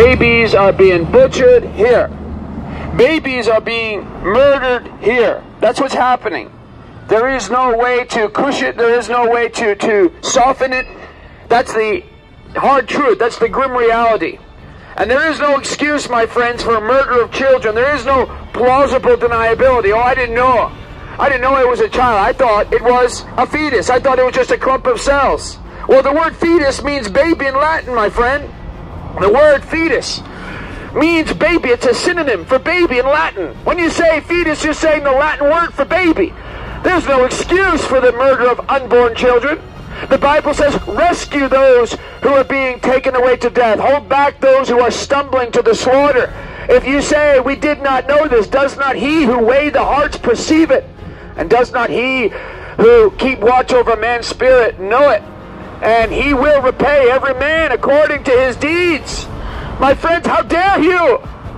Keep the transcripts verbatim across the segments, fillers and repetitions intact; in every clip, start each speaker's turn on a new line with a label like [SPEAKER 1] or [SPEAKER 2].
[SPEAKER 1] Babies are being butchered here. Babies are being murdered here. That's what's happening. There is no way to cush it. There is no way to, to soften it. That's the hard truth. That's the grim reality. And there is no excuse, my friends, for murder of children. There is no plausible deniability. Oh, I didn't know. I didn't know it was a child. I thought it was a fetus. I thought it was just a clump of cells. Well, the word fetus means baby in Latin, my friend. The word fetus means baby. It's a synonym for baby in Latin. When you say fetus, you're saying the Latin word for baby. There's no excuse for the murder of unborn children. The Bible says, rescue those who are being taken away to death. Hold back those who are stumbling to the slaughter. If you say, we did not know this, does not he who weighed the hearts perceive it? And does not he who keep watch over man's spirit know it? And he will repay every man according to his deeds. My friends, how dare you?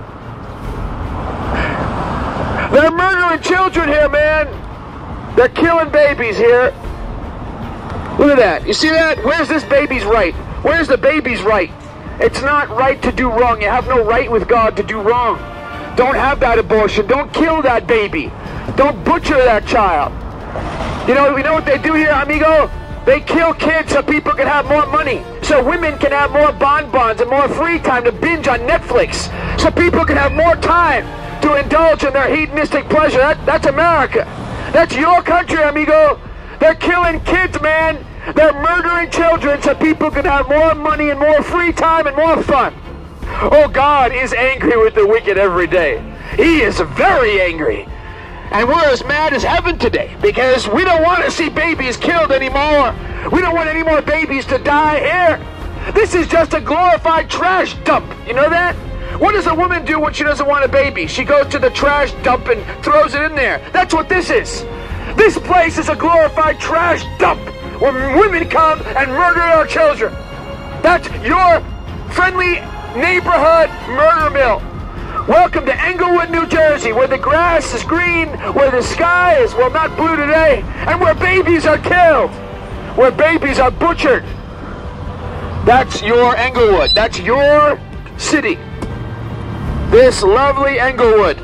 [SPEAKER 1] They're murdering children here, man. They're killing babies here. Look at that. You see that? Where's this baby's right? Where's the baby's right? It's not right to do wrong. You have no right with God to do wrong. Don't have that abortion. Don't kill that baby. Don't butcher that child. You know, you know what they do here, amigo? They kill kids so people can have more money. So women can have more bonbons and more free time to binge on Netflix. So people can have more time to indulge in their hedonistic pleasure. That, that's America. That's your country, amigo. They're killing kids, man. They're murdering children so people can have more money and more free time and more fun. Oh, God is angry with the wicked every day. He is very angry. And we're as mad as heaven today because we don't want to see babies killed anymore. We don't want any more babies to die here. This is just a glorified trash dump. You know that? What does a woman do when she doesn't want a baby? She goes to the trash dump and throws it in there. That's what this is. This place is a glorified trash dump where women come and murder our children. That's your friendly neighborhood murder mill. Welcome to Englewood, New Jersey, where the grass is green, where the sky is, well, not blue today, and where babies are killed, where babies are butchered. That's your Englewood. That's your city. This lovely Englewood.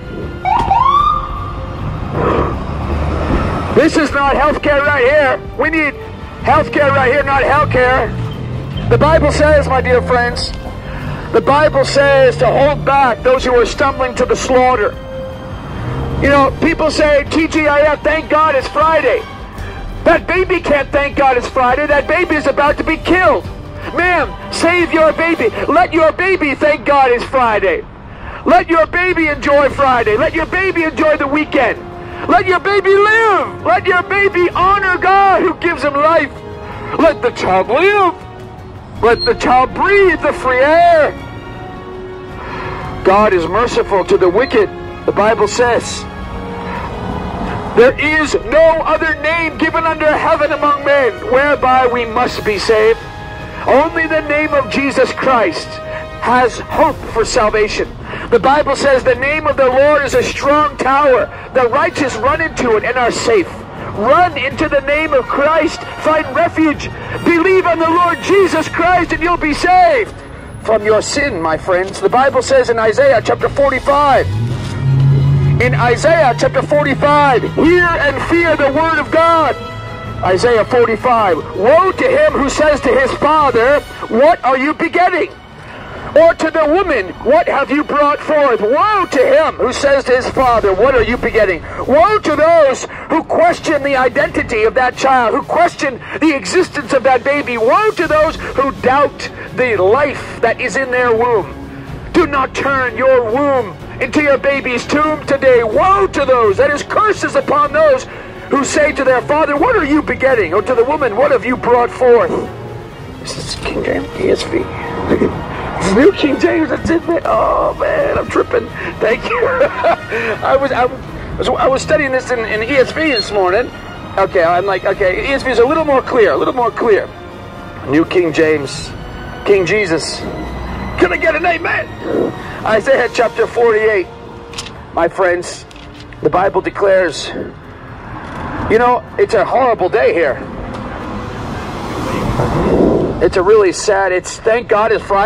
[SPEAKER 1] This is not healthcare right here. We need healthcare right here, not healthcare. The Bible says, my dear friends, the Bible says to hold back those who are stumbling to the slaughter. You know, people say, T G I F, thank God it's Friday. That baby can't thank God it's Friday. That baby is about to be killed. Ma'am, save your baby. Let your baby thank God it's Friday. Let your baby enjoy Friday. Let your baby enjoy the weekend. Let your baby live. Let your baby honor God who gives him life. Let the child live. Let the child breathe the free air. God is merciful to the wicked. The Bible says, there is no other name given under heaven among men whereby we must be saved. Only the name of Jesus Christ has hope for salvation. The Bible says the name of the Lord is a strong tower. The righteous run into it and are safe. Run into the name of Christ. Find refuge. Believe on the Lord Jesus Christ and you'll be saved from your sin, my friends. The Bible says in Isaiah chapter forty-five, in Isaiah chapter forty-five, hear and fear the word of God. Isaiah forty-five, woe to him who says to his father, what are you begetting? Or to the woman, what have you brought forth? Woe to him who says to his father, what are you begetting? Woe to those who question the identity of that child, who question the existence of that baby. Woe to those who doubt the life that is in their womb. Do not turn your womb into your baby's tomb today. Woe to those, that is curses upon those who say to their father, what are you begetting? Or to the woman, what have you brought forth? This is King James E S V. New King James, that's it, man. Oh man, I'm tripping. Thank you. I was I was I was studying this in, in E S V this morning. Okay, I'm like, okay, E S V is a little more clear, a little more clear. New King James, King Jesus. Can I get an amen? Isaiah chapter forty-eight. My friends, the Bible declares, you know, it's a horrible day here. It's a really sad, it's, thank God it's Friday.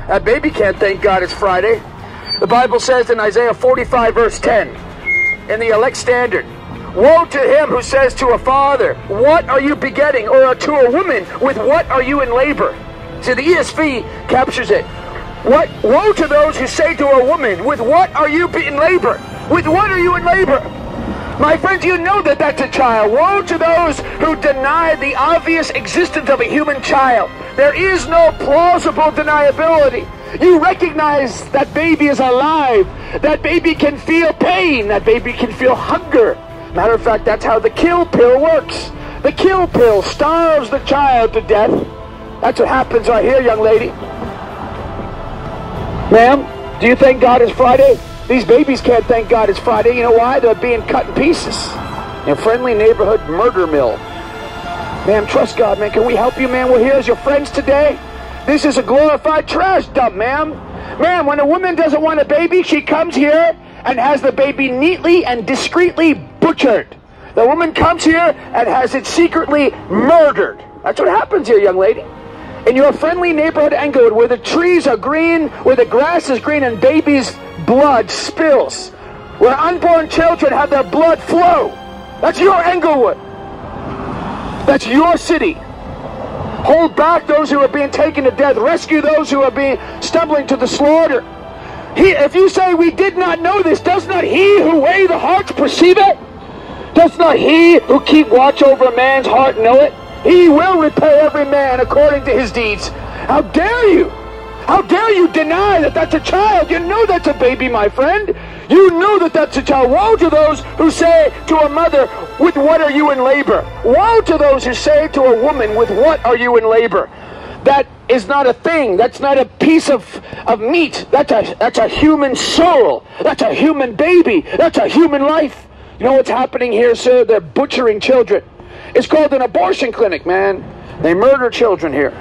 [SPEAKER 1] That baby can't thank God it's Friday. The Bible says in Isaiah forty-five verse ten, in the Elect Standard, woe to him who says to a father, what are you begetting? Or to a woman, with what are you in labor? See, the E S V captures it. What? Woe to those who say to a woman, with what are you in labor? With what are you in labor? My friends, you know that that's a child. Woe to those who deny the obvious existence of a human child. There is no plausible deniability. You recognize that baby is alive. That baby can feel pain. That baby can feel hunger. Matter of fact, that's how the kill pill works. The kill pill starves the child to death. That's what happens right here, young lady. Ma'am, do you thank God it's Friday? These babies can't thank God it's Friday. You know why? They're being cut in pieces in a friendly neighborhood murder mill. Ma'am, trust God, man. Can we help you, man? We're here as your friends today. This is a glorified trash dump, ma'am. Ma'am, when a woman doesn't want a baby, she comes here and has the baby neatly and discreetly butchered. The woman comes here and has it secretly murdered. That's what happens here, young lady. In your friendly neighborhood Englewood, where the trees are green, where the grass is green, and babies' blood spills, where unborn children have their blood flow. That's your Englewood. That's your city. Hold back those who are being taken to death. Rescue those who are being stumbling to the slaughter. He, if you say we did not know this, does not he who weigh the hearts perceive it? Does not he who keep watch over a man's heart know it? He will repay every man according to his deeds. How dare you? How dare you deny that that's a child? You know that's a baby, my friend. You know that that's a child. Woe to those who say to a mother, with what are you in labor? Woe to those who say to a woman, with what are you in labor? That is not a thing. That's not a piece of, of meat. That's a, that's a human soul. That's a human baby. That's a human life. You know what's happening here, sir? They're butchering children. It's called an abortion clinic, man. They murder children here.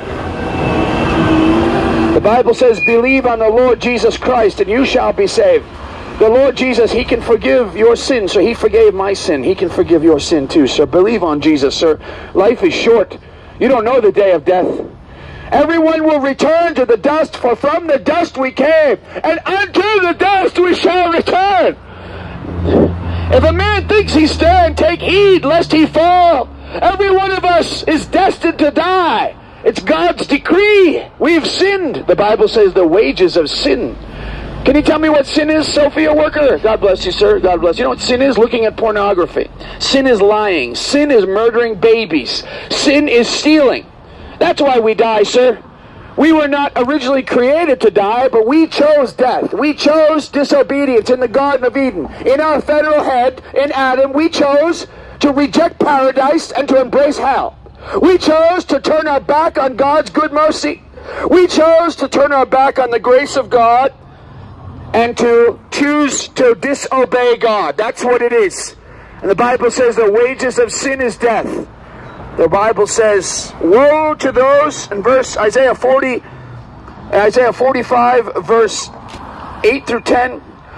[SPEAKER 1] The Bible says, believe on the Lord Jesus Christ and you shall be saved. The Lord Jesus, he can forgive your sin, so he forgave my sin. He can forgive your sin too, sir. Believe on Jesus, sir. Life is short. You don't know the day of death. Everyone will return to the dust, for from the dust we came, and unto the dust we shall return. If a man thinks he stand, take heed lest he fall. Every one of us is destined to die. It's God's decree. We've sinned. The Bible says the wages of sin. Can you tell me what sin is, Sophia Worker? God bless you, sir. God bless you. You know what sin is? Looking at pornography. Sin is lying. Sin is murdering babies. Sin is stealing. That's why we die, sir. We were not originally created to die, but we chose death. We chose disobedience in the Garden of Eden. In our federal head, in Adam, we chose to reject paradise and to embrace hell. We chose to turn our back on God's good mercy. We chose to turn our back on the grace of God and to choose to disobey God. That's what it is. And the Bible says the wages of sin is death. The Bible says, woe to those, in verse Isaiah forty, Isaiah forty-five, verse eight through ten.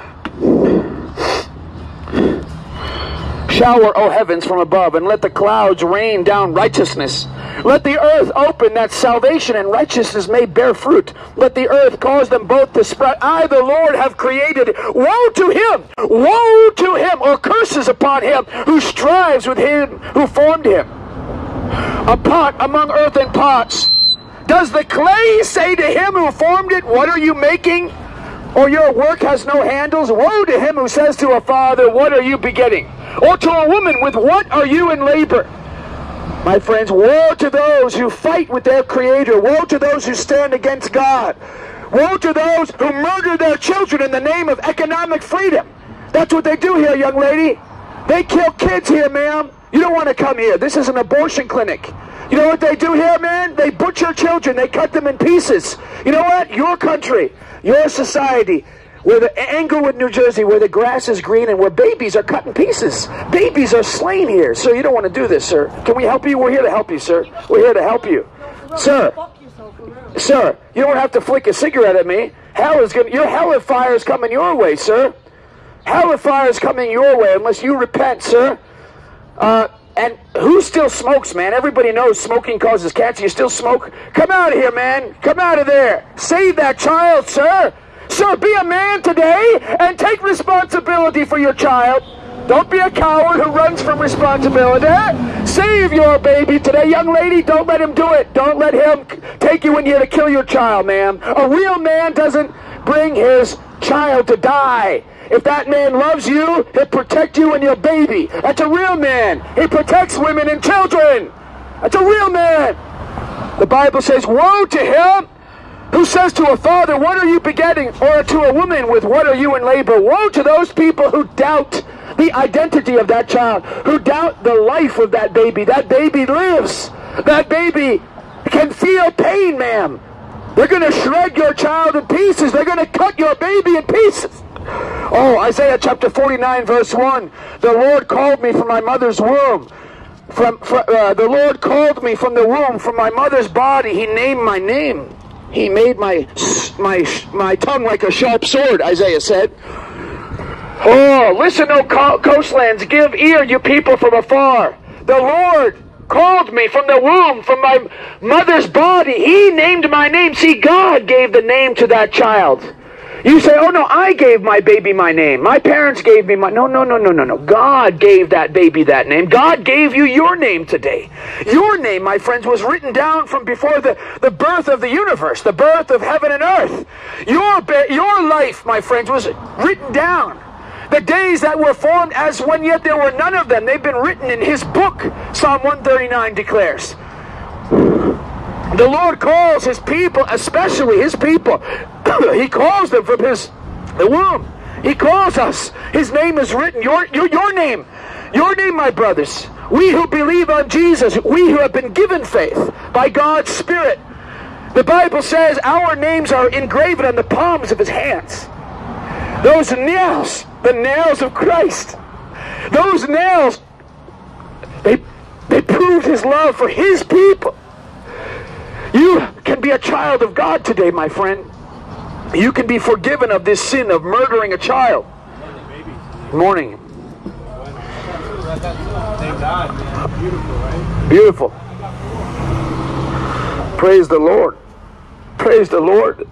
[SPEAKER 1] Shower, O heavens, from above, and let the clouds rain down righteousness. Let the earth open, that salvation and righteousness may bear fruit. Let the earth cause them both to sprout. I, the Lord, have created. Woe to him! Woe to him! Or curses upon him who strives with him who formed him. A pot among earthen pots. Does the clay say to him who formed it, what are you making? Or your work has no handles? Woe to him who says to a father, what are you begetting? Or to a woman, with what are you in labor? My friends, woe to those who fight with their Creator. Woe to those who stand against God. Woe to those who murder their children in the name of economic freedom. That's what they do here, young lady. They kill kids here, ma'am. You don't want to come here. This is an abortion clinic. You know what they do here, man? They butcher children. They cut them in pieces. You know what? Your country, your society, where the Englewood, New Jersey, where the grass is green and where babies are cut in pieces. Babies are slain here. Sir, you don't want to do this, sir. Can we help you? We're here to help you, sir. We're here to help you. Sir, sir, you don't have to flick a cigarette at me. Hell is going. Your hell of fire is coming your way, sir. Hell of fire is coming your way unless you repent, sir. Uh, And who still smokes, man? Everybody knows smoking causes cancer. You still smoke? Come out of here, man. Come out of there. Save that child, sir. Sir, be a man today and take responsibility for your child. Don't be a coward who runs from responsibility. Save your baby today. Young lady, don't let him do it. Don't let him take you in here to kill your child, ma'am. A real man doesn't bring his child to die. If that man loves you, he'll protect you and your baby. That's a real man. He protects women and children. That's a real man. The Bible says, woe to him who says to a father, what are you begetting? Or to a woman with, what are you in labor? Woe to those people who doubt the identity of that child, who doubt the life of that baby. That baby lives. That baby can feel pain, ma'am. They're going to shred your child in pieces. They're going to cut your baby in pieces. Oh, Isaiah chapter forty-nine, verse one. The Lord called me from my mother's womb. From, from uh, the Lord called me from the womb, from my mother's body. He named my name. He made my my my tongue like a sharp sword, Isaiah said. Oh, listen, O coastlands, give ear, you people from afar. The Lord called me from the womb, from my mother's body. He named my name. See, God gave the name to that child. You say, oh no, I gave my baby my name. My parents gave me my... No, no, no, no, no, no. God gave that baby that name. God gave you your name today. Your name, my friends, was written down from before the, the birth of the universe, the birth of heaven and earth. Your, your life, my friends, was written down. The days that were formed as when yet there were none of them. They've been written in his book, Psalm one thirty-nine declares. The Lord calls his people, especially his people. He calls them from his the womb. He calls us. His name is written. Your, your, your name. Your name, my brothers. We who believe on Jesus, we who have been given faith by God's Spirit. The Bible says our names are engraven on the palms of his hands. Those nails, the nails of Christ. Those nails, they, they proved his love for his people. You can be a child of God today, my friend. You can be forgiven of this sin of murdering a child. Good morning. Beautiful. Praise the Lord. Praise the Lord.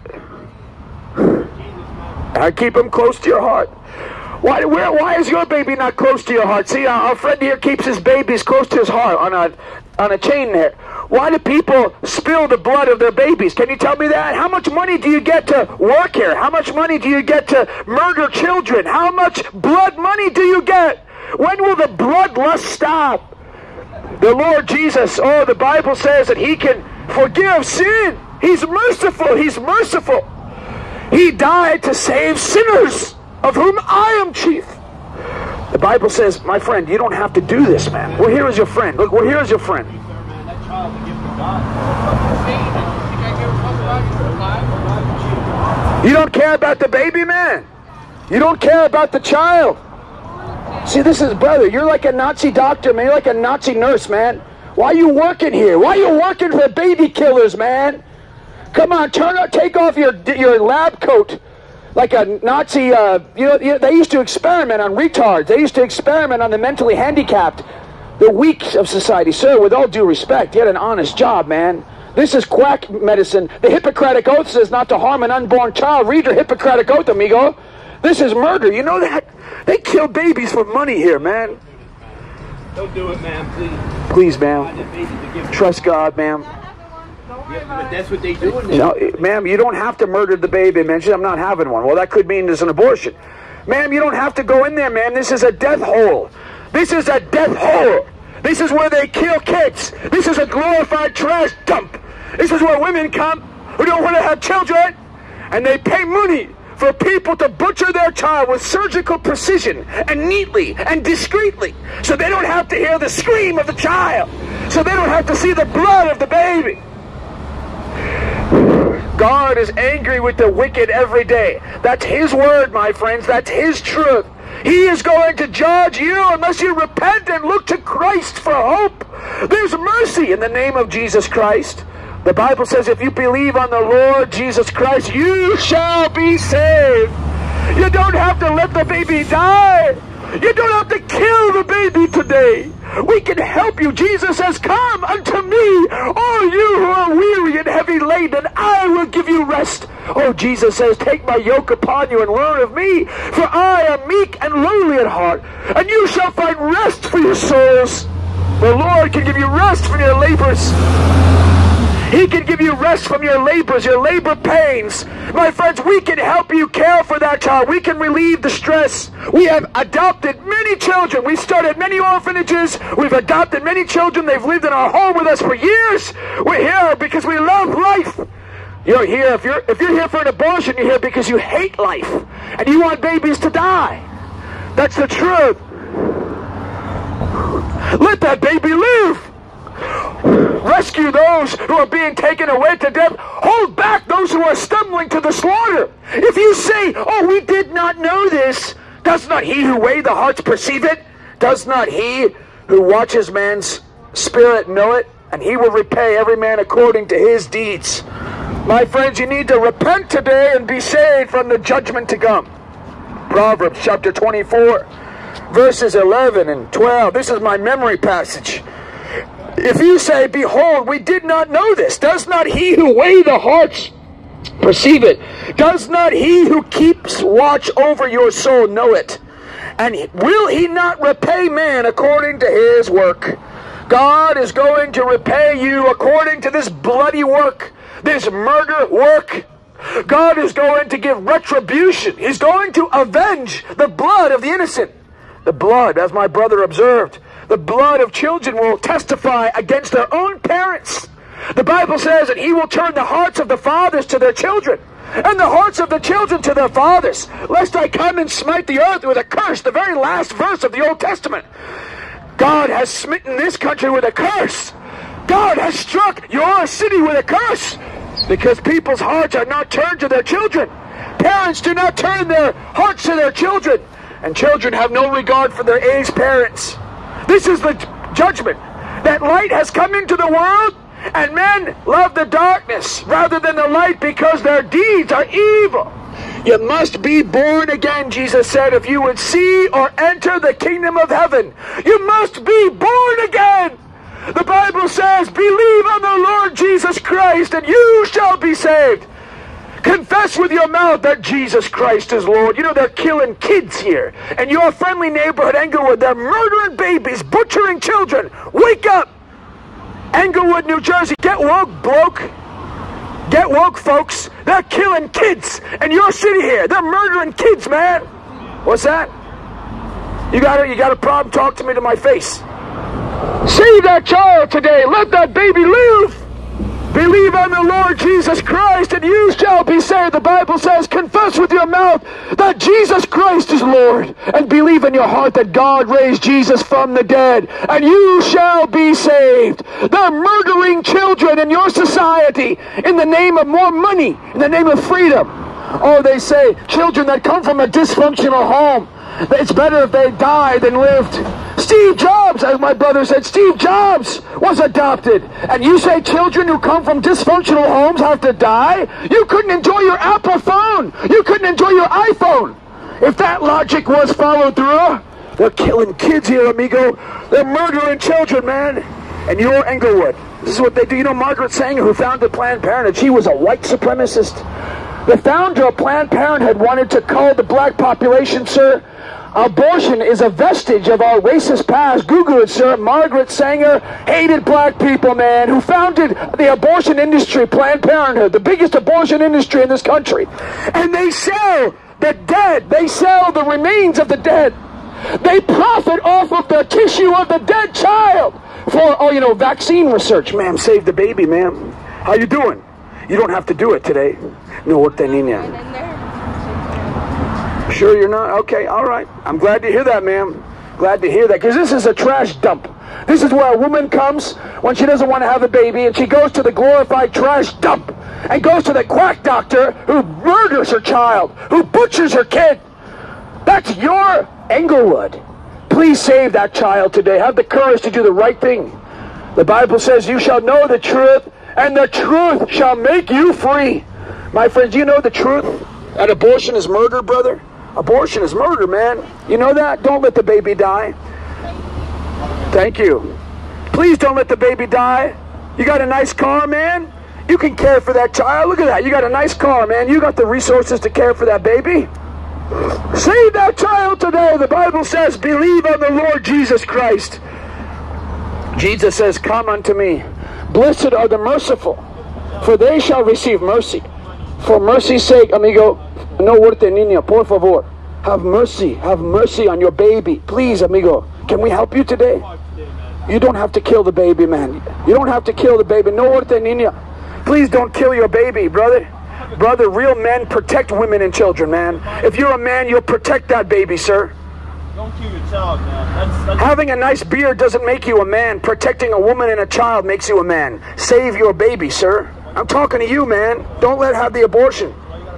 [SPEAKER 1] I keep him close to your heart. Why, where, why is your baby not close to your heart? See, our, our friend here keeps his babies close to his heart on a, on a chain there. Why do people spill the blood of their babies? Can you tell me that? How much money do you get to work here? How much money do you get to murder children? How much blood money do you get? When will the bloodlust stop? The Lord Jesus, oh, the Bible says that he can forgive sin. He's merciful. He's merciful. He died to save sinners, of whom I am chief. The Bible says, my friend, you don't have to do this, man. We're here as your friend. Look, we're here as your friend. You don't care about the baby, man. You don't care about the child. See, this is, brother, you're like a Nazi doctor, man. You're like a Nazi nurse, man. Why are you working here? Why are you working for baby killers, man? Come on, turn up, take off your your lab coat like a Nazi. Uh, you know, you know, they used to experiment on retards. They used to experiment on the mentally handicapped, the weak of society. Sir, with all due respect, you had an honest job, man. This is quack medicine. The Hippocratic Oath says not to harm an unborn child. Read your Hippocratic Oath, amigo. This is murder. You know that? They kill babies for money here, man.
[SPEAKER 2] Don't do it, ma'am, please.
[SPEAKER 1] Please, ma'am. Trust God, ma'am.
[SPEAKER 2] Yeah, but that's what they do.
[SPEAKER 1] No, ma'am, you don't have to murder the baby, man. She said, I'm not having one. Well, that could mean there's an abortion. Ma'am, you don't have to go in there, ma'am. This is a death hole. This is a death hole. This is where they kill kids. This is a glorified trash dump. This is where women come who don't want to have children, and they pay money for people to butcher their child with surgical precision and neatly and discreetly, so they don't have to hear the scream of the child, so they don't have to see the blood of the baby. God is angry with the wicked every day. That's his word, my friends. That's his truth. He is going to judge you unless you repent and look to Christ for hope. There's mercy in the name of Jesus Christ. The Bible says if you believe on the Lord Jesus Christ, you shall be saved. You don't have to let the baby die. You don't have to kill the baby today. We can help you. Jesus says, come unto me, all you who are weary and heavy laden, and I will give you rest. Oh, Jesus says, take my yoke upon you and learn of me, for I am meek and lowly at heart, and you shall find rest for your souls. The Lord can give you rest from your labors. He can give you rest from your labors, your labor pains. My friends, we can help you care for that child. We can relieve the stress. We have adopted many children. We've started many orphanages. We've adopted many children. They've lived in our home with us for years. We're here because we love life. You're here, if you're, if you're here for an abortion, you're here because you hate life. And you want babies to die. That's the truth. Let that baby live. Rescue those who are being taken away to death. Hold back those who are stumbling to the slaughter. If you say, oh, we did not know this, does not he who weigh the hearts perceive it? Does not he who watches man's spirit know it? And he will repay every man according to his deeds. My friends, you need to repent today and be saved from the judgment to come. Proverbs chapter twenty-four, verses eleven and twelve. This is my memory passage. If you say, behold, we did not know this, does not he who weigh the hearts perceive it? Does not he who keeps watch over your soul know it? And will he not repay man according to his work? God is going to repay you according to this bloody work, this murder work. God is going to give retribution. He's going to avenge the blood of the innocent. The blood, as my brother observed, the blood of children will testify against their own parents. The Bible says that he will turn the hearts of the fathers to their children, and the hearts of the children to their fathers, lest I come and smite the earth with a curse. The very last verse of the Old Testament. God has smitten this country with a curse. God has struck your city with a curse, because people's hearts are not turned to their children. Parents do not turn their hearts to their children, and children have no regard for their aged parents. This is the judgment. That light has come into the world, and men love the darkness rather than the light because their deeds are evil. You must be born again, Jesus said, if you would see or enter the kingdom of heaven. You must be born again. The Bible says, believe on the Lord Jesus Christ and you shall be saved. Confess with your mouth that Jesus Christ is Lord. You know, they're killing kids here. And your friendly neighborhood, Englewood, they're murdering babies, butchering children. Wake up! Englewood, New Jersey, get woke, bloke. Get woke, folks. They're killing kids. And your city here, they're murdering kids, man. What's that? You got a, you got a problem? Talk to me to my face. Save that child today. Let that baby live. Believe on the Lord Jesus Christ and you shall be saved. The Bible says, confess with your mouth that Jesus Christ is Lord, and believe in your heart that God raised Jesus from the dead, and you shall be saved. They're murdering children in your society in the name of more money, in the name of freedom. Oh, they say children that come from a dysfunctional home, it's better if they die than lived. Steve Jobs, as my brother said, Steve Jobs was adopted. And you say children who come from dysfunctional homes have to die? You couldn't enjoy your Apple phone. You couldn't enjoy your iPhone. If that logic was followed through, they're killing kids here, amigo. They're murdering children, man. And you're Englewood. This is what they do. You know Margaret Sanger, who founded Planned Parenthood, she was a white supremacist. The founder of Planned Parenthood wanted to cull the black population, sir. Abortion is a vestige of our racist past. Google it, sir. Margaret Sanger hated black people, man, who founded the abortion industry, Planned Parenthood, the biggest abortion industry in this country. And they sell the dead. They sell the remains of the dead. They profit off of the tissue of the dead child for, oh, you know, vaccine research. Ma'am, save the baby, ma'am. How you doing? You don't have to do it today. No, what the niña? Sure you're not? Okay, all right. I'm glad to hear that, ma'am. Glad to hear that, because this is a trash dump. This is where a woman comes when she doesn't want to have a baby, and she goes to the glorified trash dump and goes to the quack doctor who murders her child, who butchers her kid. That's your Englewood. Please save that child today. Have the courage to do the right thing. The Bible says you shall know the truth, and the truth shall make you free. My friends, do you know the truth? That abortion is murder, brother? Abortion is murder, man. You know that? Don't let the baby die. Thank you. Please don't let the baby die. You got a nice car, man? You can care for that child. Look at that. You got a nice car, man. You got the resources to care for that baby. Save that child today. The Bible says, believe on the Lord Jesus Christ. Jesus says, come unto me. Blessed are the merciful, for they shall receive mercy. For mercy's sake, amigo, no muerte niña, por favor. Have mercy. Have mercy on your baby. Please, amigo. Can we help you today? You don't have to kill the baby, man. You don't have to kill the baby. No muerte niña. Please don't kill your baby, brother. Brother, real men protect women and children, man. If you're a man, you'll protect that baby, sir.
[SPEAKER 2] Don't kill your child, man. That's, that's...
[SPEAKER 1] Having a nice beard doesn't make you a man. Protecting a woman and a child makes you a man. Save your baby, sir. I'm talking to you, man. Don't let her have the abortion.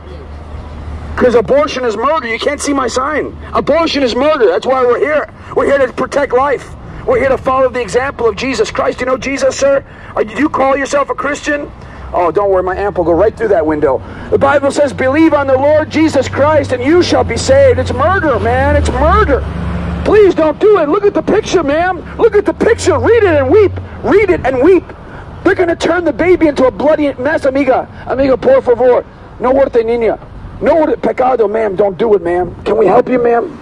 [SPEAKER 1] Because abortion is murder. You can't see my sign. Abortion is murder. That's why we're here. We're here to protect life. We're here to follow the example of Jesus Christ. You know Jesus, sir? Are, do you call yourself a Christian? Oh, don't worry, my amp will go right through that window. The Bible says, believe on the Lord Jesus Christ and you shall be saved. It's murder, man. It's murder. Please don't do it. Look at the picture, ma'am. Look at the picture. Read it and weep. Read it and weep. They're going to turn the baby into a bloody mess, amiga. Amiga, por favor. No muerte, niña. No pecado, ma'am. Don't do it, ma'am. Can we help you,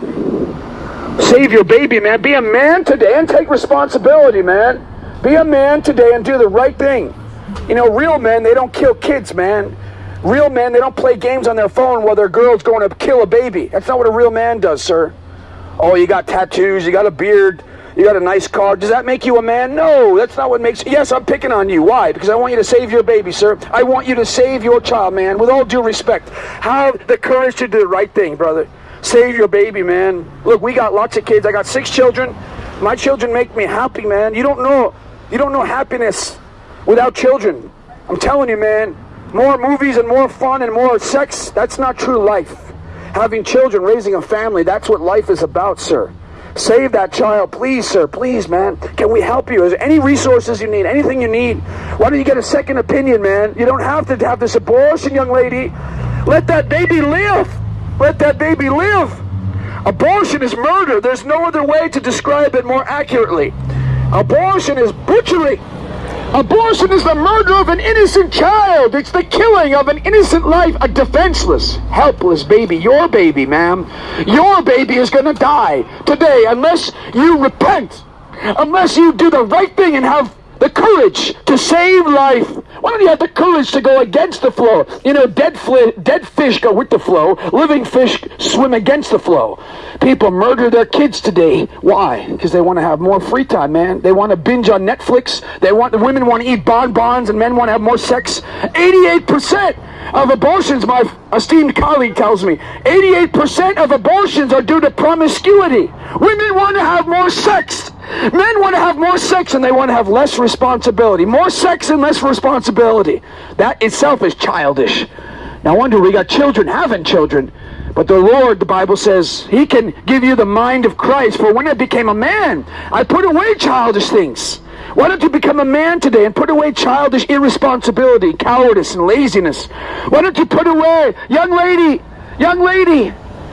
[SPEAKER 1] ma'am? Save your baby, man. Be a man today and take responsibility, man. Be a man today and do the right thing. You know, real men, they don't kill kids, man. Real men, they don't play games on their phone while their girl's going to kill a baby. That's not what a real man does, sir. Oh, you got tattoos, you got a beard, you got a nice car. Does that make you a man? No, that's not what makes... Yes, I'm picking on you. Why? Because I want you to save your baby, sir. I want you to save your child, man. With all due respect, have the courage to do the right thing, brother. Save your baby, man. Look, we got lots of kids. I got six children. My children make me happy, man. You don't know. You don't know happiness without children. I'm telling you, man. More movies and more fun and more sex, that's not true life. Having children, raising a family, that's what life is about, sir. Save that child, please, sir. Please, man. Can we help you? Is there any resources you need? Anything you need? Why don't you get a second opinion, man? You don't have to have this abortion, young lady. Let that baby live. Let that baby live. Abortion is murder. There's no other way to describe it more accurately. Abortion is butchery. Abortion is the murder of an innocent child. It's the killing of an innocent life, a defenseless, helpless baby. Your baby, ma'am. Your baby is going to die today unless you repent, unless you do the right thing and have the courage to save life. Why don't you have the courage to go against the flow? You know, dead, dead fish go with the flow. Living fish swim against the flow. People murder their kids today. Why? Because they want to have more free time, man. They want to binge on Netflix. They want the women want to eat bonbons, and men want to have more sex. eighty-eight percent of abortions, my esteemed colleague tells me, eighty-eight percent of abortions are due to promiscuity. Women want to have more sex. Men want to have more sex and they want to have less responsibility. More sex and less responsibility. That itself is childish. No wonder we got children having children. But the Lord, the Bible says, He can give you the mind of Christ. For when I became a man, I put away childish things. Why don't you become a man today and put away childish irresponsibility, cowardice, and laziness? Why don't you put away, young lady, young lady,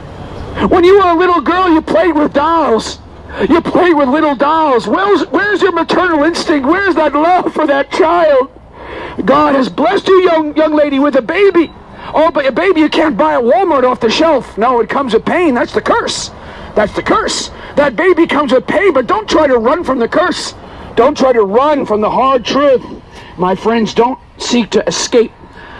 [SPEAKER 1] when you were a little girl, you played with dolls. You played with little dolls. Where's, where's your maternal instinct? Where's that love for that child? God has blessed you, young, young lady, with a baby. Oh, but a baby you can't buy at Walmart off the shelf. No, it comes with pain. That's the curse. That's the curse. That baby comes with pain, but don't try to run from the curse. Don't try to run from the hard truth. My friends, don't seek to escape.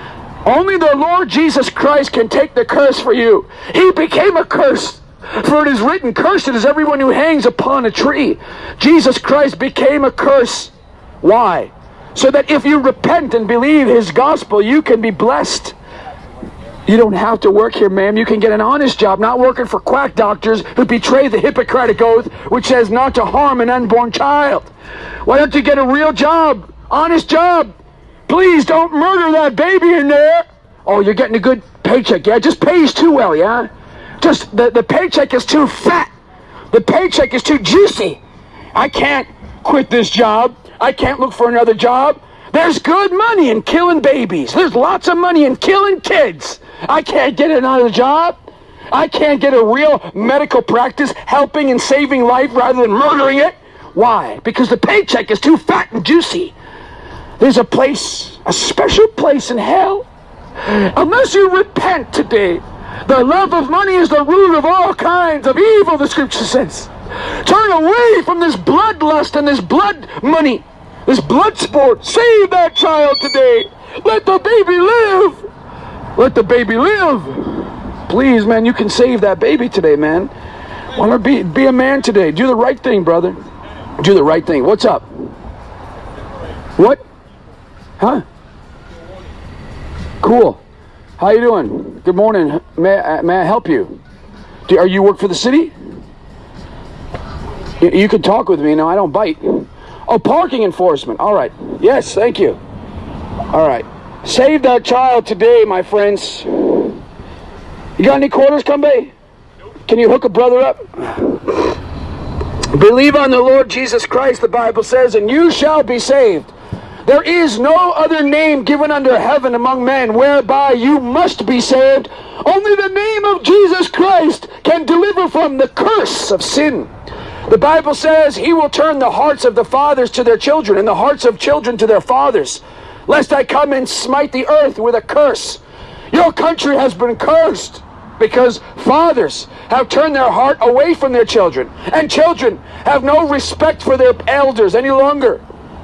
[SPEAKER 1] Only the Lord Jesus Christ can take the curse for you. He became a curse. For it is written, cursed is everyone who hangs upon a tree. Jesus Christ became a curse. Why? So that if you repent and believe His gospel, you can be blessed. You don't have to work here, ma'am. You can get an honest job, not working for quack doctors who betray the Hippocratic Oath, which says not to harm an unborn child. Why don't you get a real job? Honest job. Please don't murder that baby in there. Oh, you're getting a good paycheck, yeah? Just pays too well, yeah? Just, the, the paycheck is too fat. The paycheck is too juicy. I can't quit this job. I can't look for another job. There's good money in killing babies. There's lots of money in killing kids. I can't get another job. I can't get a real medical practice helping and saving life rather than murdering it. Why? Because the paycheck is too fat and juicy. There's a place, a special place in hell. Unless you repent today, the love of money is the root of all kinds of evil, the scripture says. Turn away from this bloodlust and this blood money, this blood sport. Save that child today. Let the baby live. Let the baby live. Please, man, you can save that baby today, man. Why not be, be a man today? Do the right thing, brother. Do the right thing. What's up? What? Huh? Cool. How you doing? Good morning. May, uh, may I help you? Do, are you work for the city? You, you can talk with me. No, I don't bite. Oh, parking enforcement. All right. Yes, thank you. All right. Save that child today, my friends. You got any quarters, Kumbe? Can you hook a brother up? Believe on the Lord Jesus Christ, the Bible says, and you shall be saved. There is no other name given under heaven among men whereby you must be saved. Only the name of Jesus Christ can deliver from the curse of sin. The Bible says he will turn the hearts of the fathers to their children and the hearts of children to their fathers, lest I come and smite the earth with a curse. Your country has been cursed because fathers have turned their heart away from their children, and children have no respect for their elders any longer.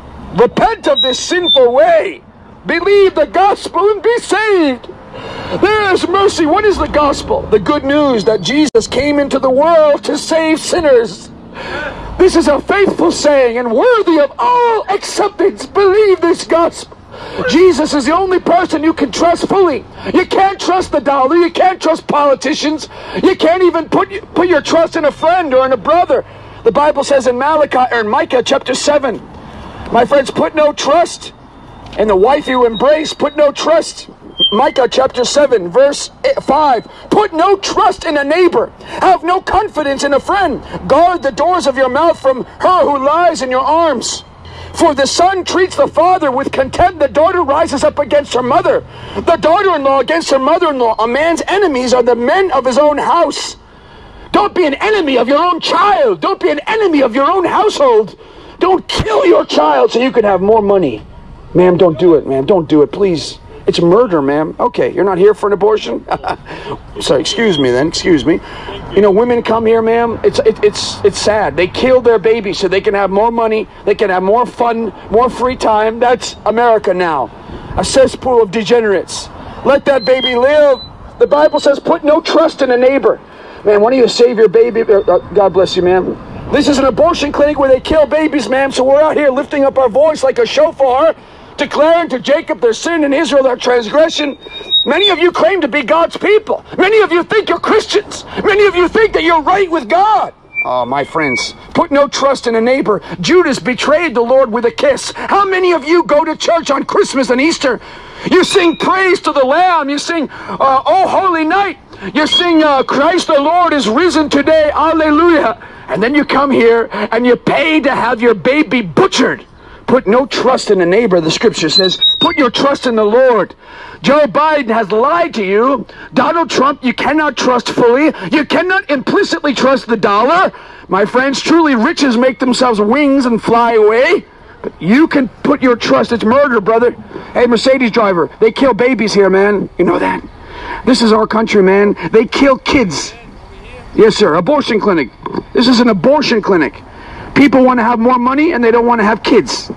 [SPEAKER 1] Repent of this sinful way. Believe the gospel and be saved. There is mercy. What is the gospel? The good news that Jesus came into the world to save sinners. This is a faithful saying and worthy of all acceptance. Believe this gospel. Jesus is the only person you can trust fully. You can't trust the dollar. You can't trust politicians. You can't even put, put your trust in a friend or in a brother. The Bible says in Malachi or in Micah chapter seven, my friends, put no trust in the wife you embrace. Put no trust. Micah chapter seven, verse five. Put no trust in a neighbor. Have no confidence in a friend. Guard the doors of your mouth from her who lies in your arms. For the son treats the father with contempt. The daughter rises up against her mother. The daughter-in-law against her mother-in-law. A man's enemies are the men of his own house. Don't be an enemy of your own child. Don't be an enemy of your own household. Don't kill your child so you can have more money. Ma'am, don't do it, ma'am. Don't do it, please. It's murder, ma'am. Okay, you're not here for an abortion? Sorry, excuse me then, excuse me. You know, women come here, ma'am. It's it, it's it's sad. They kill their babies so they can have more money, they can have more fun, more free time. That's America now. A cesspool of degenerates. Let that baby live. The Bible says, put no trust in a neighbor. Man, why don't you save your baby? God bless you, ma'am. This is an abortion clinic where they kill babies, ma'am, so we're out here lifting up our voice like a shofar, declaring to Jacob their sin and Israel their transgression. Many of you claim to be God's people. Many of you think you're Christians. Many of you think that you're right with God. Oh, my friends, put no trust in a neighbor. Judas betrayed the Lord with a kiss. How many of you go to church on Christmas and Easter? You sing praise to the Lamb. You sing, uh, Oh, Holy Night. You sing, uh, Christ the Lord is risen today. Alleluia. And then you come here and you pay to have your baby butchered. Put no trust in a neighbor, the scripture says. Put your trust in the Lord. Joe Biden has lied to you. Donald Trump, you cannot trust fully. You cannot implicitly trust the dollar. My friends, truly riches make themselves wings and fly away. But you can put your trust. It's murder, brother. Hey, Mercedes driver, they kill babies here, man. You know that? This is our country, man. They kill kids. Yes, sir. Abortion clinic. This is an abortion clinic. People want to have more money and they don't want to have kids.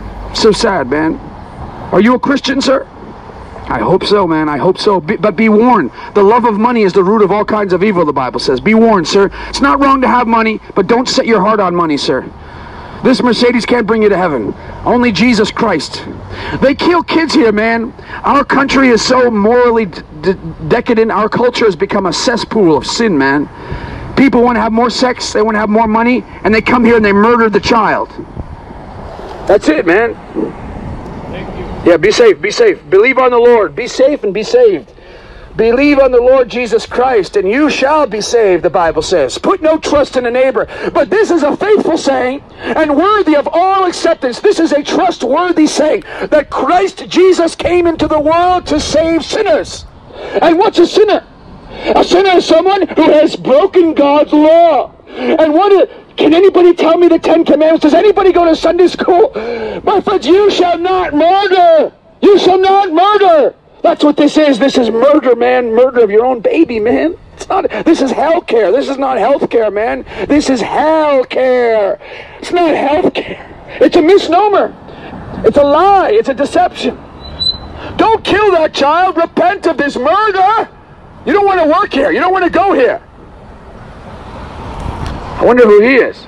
[SPEAKER 1] So sad, man. Are you a Christian, sir? I hope so, man. I hope so. Be, but be warned. The love of money is the root of all kinds of evil, the Bible says. Be warned, sir. It's not wrong to have money, but don't set your heart on money, sir. This Mercedes can't bring you to heaven. Only Jesus Christ. They kill kids here, man. Our country is so morally de decadent. Our culture has become a cesspool of sin, man. People want to have more sex, they want to have more money, and they come here and they murder the child. That's it, man.
[SPEAKER 2] Thank you.
[SPEAKER 1] Yeah, be safe, be safe. Believe on the Lord. Be safe and be saved. Believe on the Lord Jesus Christ, and you shall be saved, the Bible says. Put no trust in a neighbor. But this is a faithful saying, and worthy of all acceptance. This is a trustworthy saying, that Christ Jesus came into the world to save sinners. And what's a sinner? A sinner is someone who has broken God's law. And what a, Can anybody tell me the Ten Commandments? Does anybody go to Sunday school? My friends, you shall not murder. You shall not murder. That's what this is. This is murder, man. Murder of your own baby, man. It's not. This is hell care. This is not health care, man. This is hell care. It's not health care. It's a misnomer. It's a lie. It's a deception. Don't kill that child. Repent of this murder. You don't want to work here. You don't want to go here. I wonder who he is.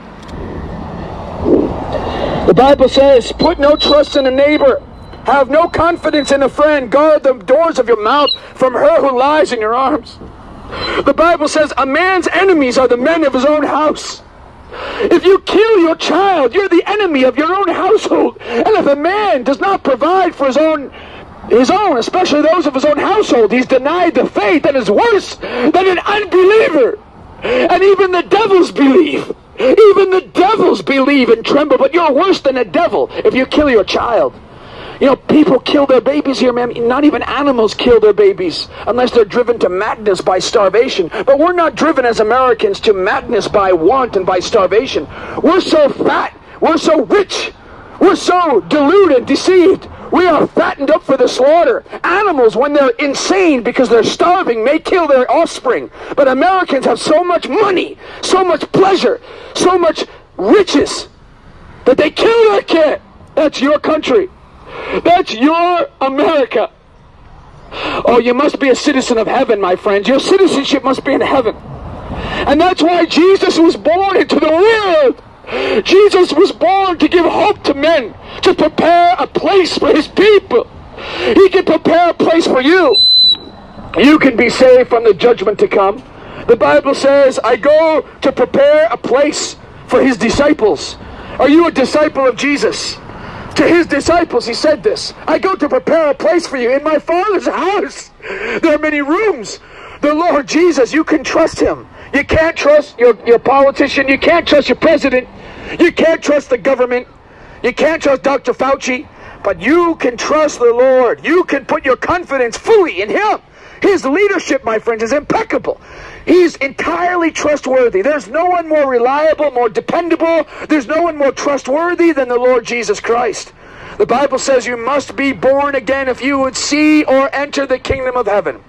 [SPEAKER 1] The Bible says, put no trust in a neighbor. Have no confidence in a friend. Guard the doors of your mouth from her who lies in your arms. The Bible says, a man's enemies are the men of his own house. If you kill your child, you're the enemy of your own household. And if a man does not provide for his own, his own, especially those of his own household, he's denied the faith that is worse than an unbeliever. And even the devils believe. Even the devils believe and tremble. But you're worse than a devil if you kill your child. You know, people kill their babies here, man. Not even animals kill their babies unless they're driven to madness by starvation. But we're not driven as Americans to madness by want and by starvation. We're so fat. We're so rich. We're so deluded, deceived. We are fattened up for the slaughter. Animals, when they're insane because they're starving, may kill their offspring. But Americans have so much money, so much pleasure, so much riches that they kill their kid. That's your country. That's your America. Oh, you must be a citizen of heaven, my friends. Your citizenship must be in heaven. And that's why Jesus was born into the world. Jesus was born to give hope to men, to prepare a place for his people. He can prepare a place for you. You can be saved from the judgment to come. The Bible says, I go to prepare a place for his disciples. Are you a disciple of Jesus? To his disciples he said this, I go to prepare a place for you in my Father's house. There are many rooms. The Lord Jesus, you can trust him. You can't trust your, your politician. You can't trust your president. You can't trust the government. You can't trust Doctor Fauci. But you can trust the Lord. You can put your confidence fully in him. His leadership, my friends, is impeccable. He's entirely trustworthy. There's no one more reliable, more dependable. There's no one more trustworthy than the Lord Jesus Christ. The Bible says you must be born again if you would see or enter the kingdom of heaven.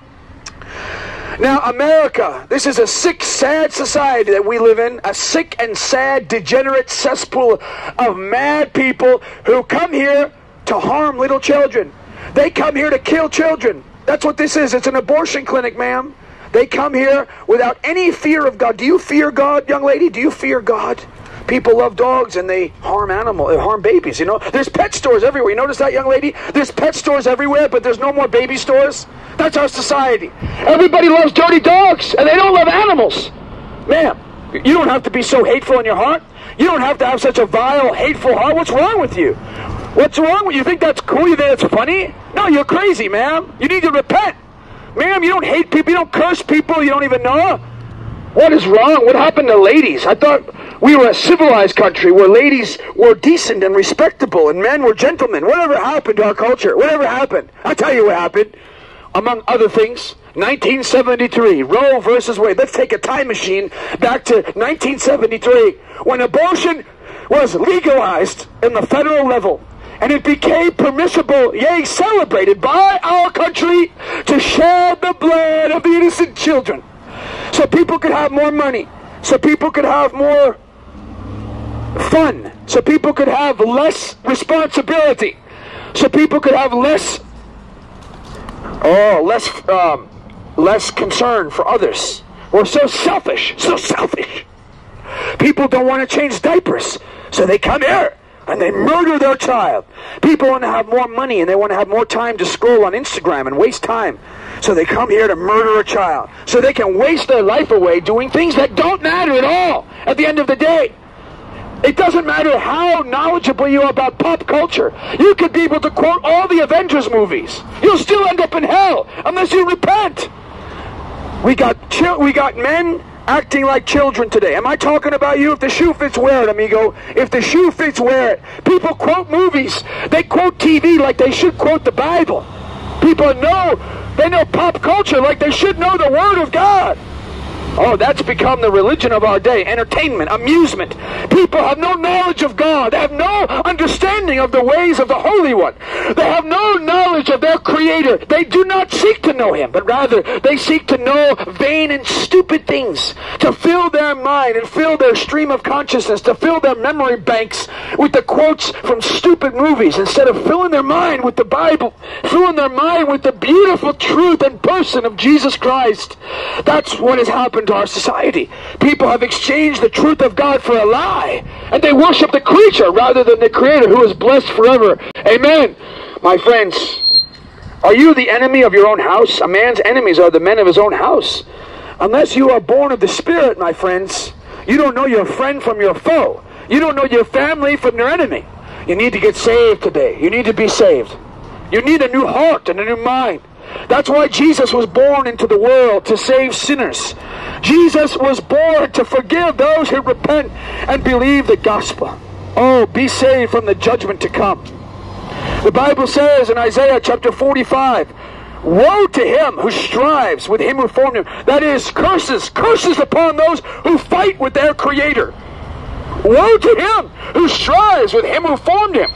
[SPEAKER 1] Now, America, this is a sick, sad society that we live in. A sick and sad, degenerate cesspool of mad people who come here to harm little children. They come here to kill children. That's what this is. It's an abortion clinic, ma'am. They come here without any fear of God. Do you fear God, young lady? Do you fear God? People love dogs and they harm animals, they harm babies, you know. There's pet stores everywhere. You notice that, young lady? There's pet stores everywhere, but there's no more baby stores. That's our society. Everybody loves dirty dogs and they don't love animals. Ma'am, you don't have to be so hateful in your heart. You don't have to have such a vile, hateful heart. What's wrong with you? What's wrong with you? You think that's cool? You think that's funny? No, you're crazy, ma'am. You need to repent. Ma'am, you don't hate people. You don't curse people you don't even know. What is wrong? What happened to ladies? I thought we were a civilized country where ladies were decent and respectable and men were gentlemen. Whatever happened to our culture? Whatever happened? I'll tell you what happened. Among other things, nineteen seventy-three, Roe versus Wade. Let's take a time machine back to nineteen seventy-three when abortion was legalized in the federal level. And it became permissible, yea, celebrated by our country to shed the blood of the innocent children. So people could have more money. So people could have more fun. So people could have less responsibility. So people could have less, oh, less, um, less concern for others. We're so selfish, so selfish. People don't want to change diapers, so they come here and they murder their child. People want to have more money and they want to have more time to scroll on Instagram and waste time. So they come here to murder a child. So they can waste their life away doing things that don't matter at all at the end of the day. It doesn't matter how knowledgeable you are about pop culture. You could be able to quote all the Avengers movies. You'll still end up in hell unless you repent. We got chi- we got men acting like children today. Am I talking about you? If the shoe fits, wear it, amigo. If the shoe fits, wear it. People quote movies. They quote T V like they should quote the Bible. People know, they know pop culture like they should know the Word of God. Oh, that's become the religion of our day. Entertainment, amusement. People have no knowledge of God. They have no understanding of the ways of the Holy One. They have no knowledge of their Creator. They do not seek to know Him, but rather they seek to know vain and stupid things, to fill their mind and fill their stream of consciousness, to fill their memory banks with the quotes from stupid movies instead of filling their mind with the Bible, filling their mind with the beautiful truth and person of Jesus Christ. That's what has happened to our society. People have exchanged the truth of God for a lie, and they worship the creature rather than the Creator, who is blessed forever. Amen. My friends, are you the enemy of your own house? A man's enemies are the men of his own house. Unless you are born of the Spirit, my friends, you don't know your friend from your foe. You don't know your family from your enemy. You need to get saved today. You need to be saved. You need a new heart and a new mind. That's why Jesus was born into the world, to save sinners. Jesus was born to forgive those who repent and believe the gospel. Oh, be saved from the judgment to come. The Bible says in Isaiah chapter forty-five, woe to him who strives with him who formed him. That is, curses, curses upon those who fight with their Creator. Woe to him who strives with him who formed him.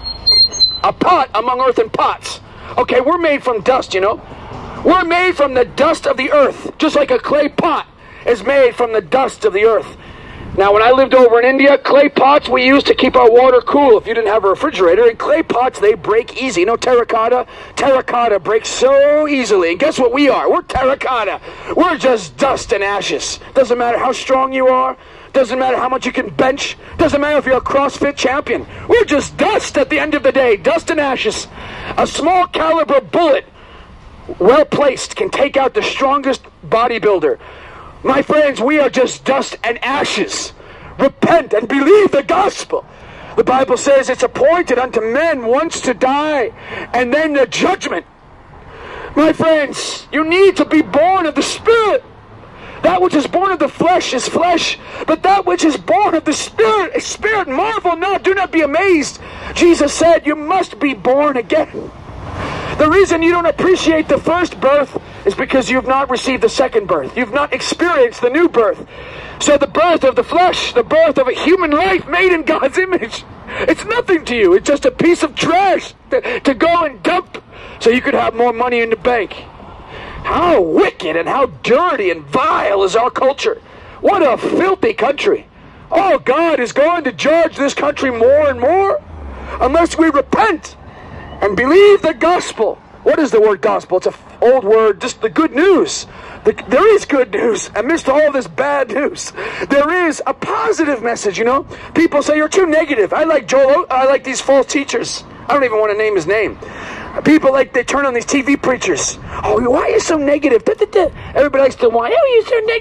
[SPEAKER 1] A pot among earthen pots. Okay, we're made from dust, you know. We're made from the dust of the earth, just like a clay pot is made from the dust of the earth. Now, when I lived over in India, clay pots we used to keep our water cool if you didn't have a refrigerator. And clay pots, they break easy. You know terracotta? Terracotta breaks so easily. And guess what we are? We're terracotta. We're just dust and ashes. Doesn't matter how strong you are. Doesn't matter how much you can bench. Doesn't matter if you're a CrossFit champion. We're just dust at the end of the day. Dust and ashes. A small caliber bullet, well placed, can take out the strongest bodybuilder. My friends, we are just dust and ashes. Repent and believe the gospel. The Bible says it's appointed unto men once to die, and then the judgment. My friends, you need to be born of the Spirit. That which is born of the flesh is flesh, but that which is born of the Spirit is spirit. Marvel not, do not be amazed. Jesus said you must be born again. The reason you don't appreciate the first birth is because you've not received the second birth. You've not experienced the new birth. So the birth of the flesh, the birth of a human life made in God's image, it's nothing to you. It's just a piece of trash to, to go and dump so you could have more money in the bank. How wicked and how dirty and vile is our culture. What a filthy country. Oh, God is going to judge this country more and more unless we repent and believe the gospel. What is the word gospel? It's an old word, just the good news. The, there is good news amidst all this bad news. There is a positive message, you know. People say you're too negative. I like Joel, I like these false teachers. I don't even want to name his name. People like, they turn on these T V preachers. Oh, why are you so negative? Da, da, da. Everybody likes to whine. Oh, you're so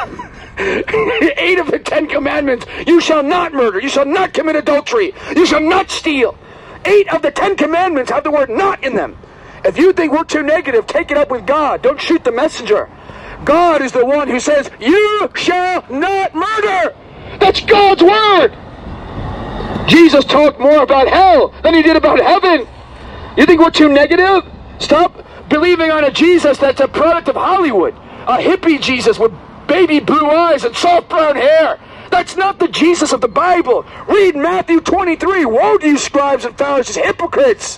[SPEAKER 1] negative. Eight of the Ten Commandments. You shall not murder. You shall not commit adultery. You shall not steal. Eight of the Ten Commandments have the word not in them. If you think we're too negative, take it up with God. Don't shoot the messenger. God is the one who says, you shall not murder. That's God's word. Jesus talked more about hell than he did about heaven. You think we're too negative? Stop believing on a Jesus that's a product of Hollywood. A hippie Jesus with baby blue eyes and soft brown hair. That's not the Jesus of the Bible. Read Matthew twenty-three. Woe to you, scribes and Pharisees, hypocrites.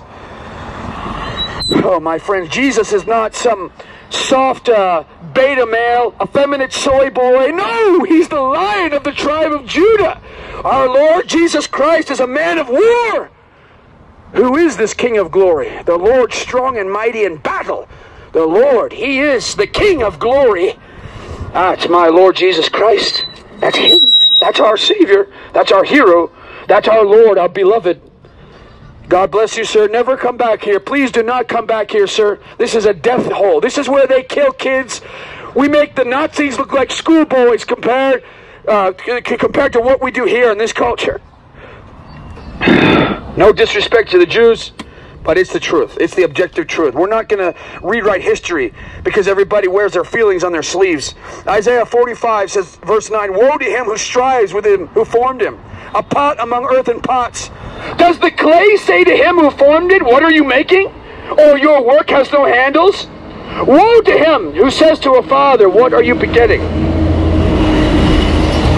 [SPEAKER 1] Oh, my friends, Jesus is not some soft uh, beta male, effeminate soy boy. No, he's the Lion of the tribe of Judah. Our Lord Jesus Christ is a man of war. Who is this King of glory? The Lord strong and mighty in battle. The Lord, he is the King of glory. Ah, it's my Lord Jesus Christ. That's him. That's our Savior. That's our hero. That's our Lord, our beloved. God bless you, sir. Never come back here. Please do not come back here, sir. This is a death hole. This is where they kill kids. We make the Nazis look like schoolboys compared, uh, compared to what we do here in this culture. No disrespect to the Jews, but it's the truth. It's the objective truth. We're not going to rewrite history because everybody wears their feelings on their sleeves. Isaiah forty-five says, verse nine, woe to him who strives with him who formed him, a pot among earthen pots. Does the clay say to him who formed it, what are you making? Or your work has no handles? Woe to him who says to a father, what are you begetting?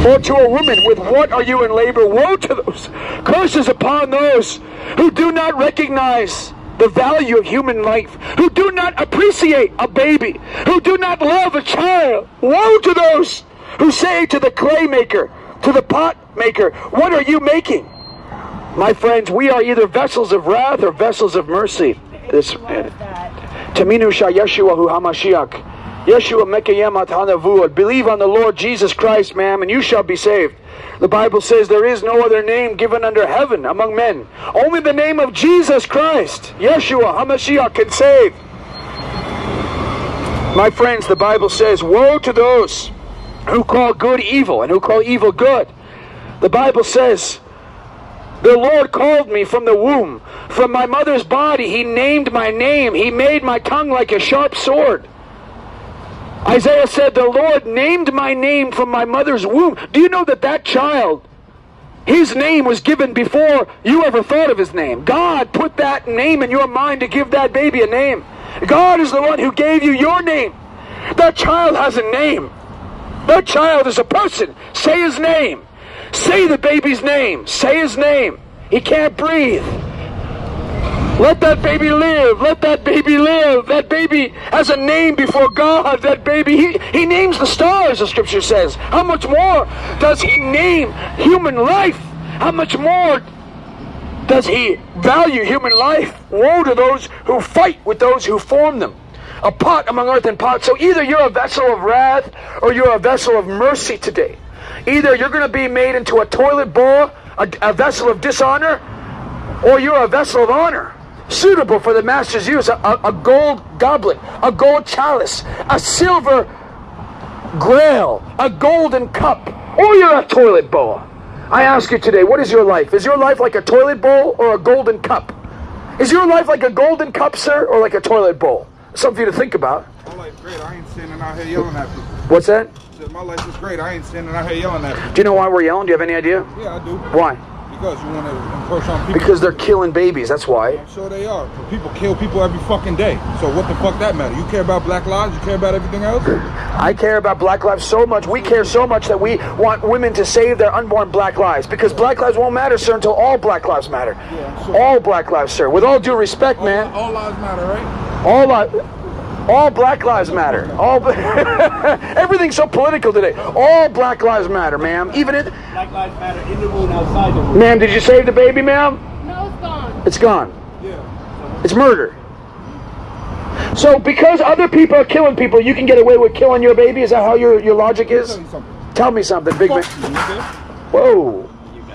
[SPEAKER 1] Or to a woman, with what are you in labor? Woe to those. Curses upon those who do not recognize the value of human life, who do not appreciate a baby, who do not love a child. Woe to those who say to the clay maker, to the pot maker, what are you making? My friends, we are either vessels of wrath or vessels of mercy. This Taminu Sha Yeshua Hu HaMashiach. Yeshua Mekayemat Hanavuad. Believe on the Lord Jesus Christ, ma'am, and you shall be saved. The Bible says there is no other name given under heaven among men. Only the name of Jesus Christ, Yeshua HaMashiach, can save. My friends, the Bible says, woe to those who call good evil and who call evil good. The Bible says, the Lord called me from the womb. From my mother's body, He named my name. He made my tongue like a sharp sword. Isaiah said, the Lord named my name from my mother's womb. Do you know that that child, his name was given before you ever thought of his name? God put that name in your mind to give that baby a name. God is the one who gave you your name. That child has a name. That child is a person. Say his name. Say the baby's name. Say his name. He can't breathe. Let that baby live. Let that baby live. That baby has a name before God. That baby, he, he names the stars, the scripture says. How much more does He name human life? How much more does He value human life? Woe to those who fight with those who form them. A pot among earthen pots. So either you're a vessel of wrath or you're a vessel of mercy today. Either you're going to be made into a toilet bowl, a, a vessel of dishonor, or you're a vessel of honor, suitable for the master's use. A, a, a gold goblet, a gold chalice, a silver grail, a golden cup, or you're a toilet bowl. I ask you today, what is your life? Is your life like a toilet bowl or a golden cup? Is your life like a golden cup, sir, or like a toilet bowl? Something for you to think about.
[SPEAKER 3] My life's great. I ain't standing out here yelling at people.
[SPEAKER 1] What's that?
[SPEAKER 3] I said, my life is great. I ain't standing out here yelling at people.
[SPEAKER 1] Do you know why we're yelling? Do you have any idea?
[SPEAKER 3] Yeah, I do.
[SPEAKER 1] Why?
[SPEAKER 3] Because you want to impress on people.
[SPEAKER 1] Because they're killing babies, that's why.
[SPEAKER 3] I'm sure they are. People kill people every fucking day. So what the fuck that matter? You care about black lives? You care about everything else?
[SPEAKER 1] I care about black lives so much. We care so much that we want women to save their unborn black lives. Because black lives won't matter, sir, until all black lives matter. Yeah, sure. All black lives, sir. With all due respect,
[SPEAKER 3] all,
[SPEAKER 1] man.
[SPEAKER 3] All lives matter, right?
[SPEAKER 1] All lives. All black lives matter. All everything's so political today. All black lives matter, ma'am. Even it.
[SPEAKER 2] Black lives matter in the room, outside the room.
[SPEAKER 1] Ma'am, did you save the baby, ma'am?
[SPEAKER 4] No, it's gone.
[SPEAKER 1] It's gone.
[SPEAKER 3] Yeah.
[SPEAKER 1] It's murder. So because other people are killing people, you can get away with killing your baby? Is that how your, your logic is? Tell me something, big man. Whoa.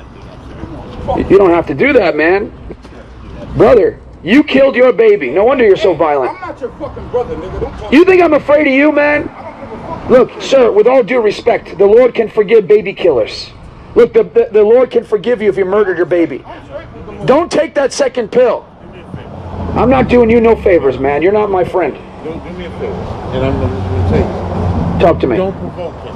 [SPEAKER 1] You don't have to do that, man. Brother. You killed your baby. No wonder you're so violent.
[SPEAKER 3] I'm not your fucking brother, nigga. Don't talk.
[SPEAKER 1] You think I'm afraid of you, man? Look, sir, with all due respect, the Lord can forgive baby killers. Look, the, the, the Lord can forgive you if you murdered your baby. Don't take that second pill. I'm not doing you no favors, man. You're not my friend.
[SPEAKER 5] Don't do me a favor. And I'm going to say,
[SPEAKER 1] talk to me.
[SPEAKER 5] Don't provoke him.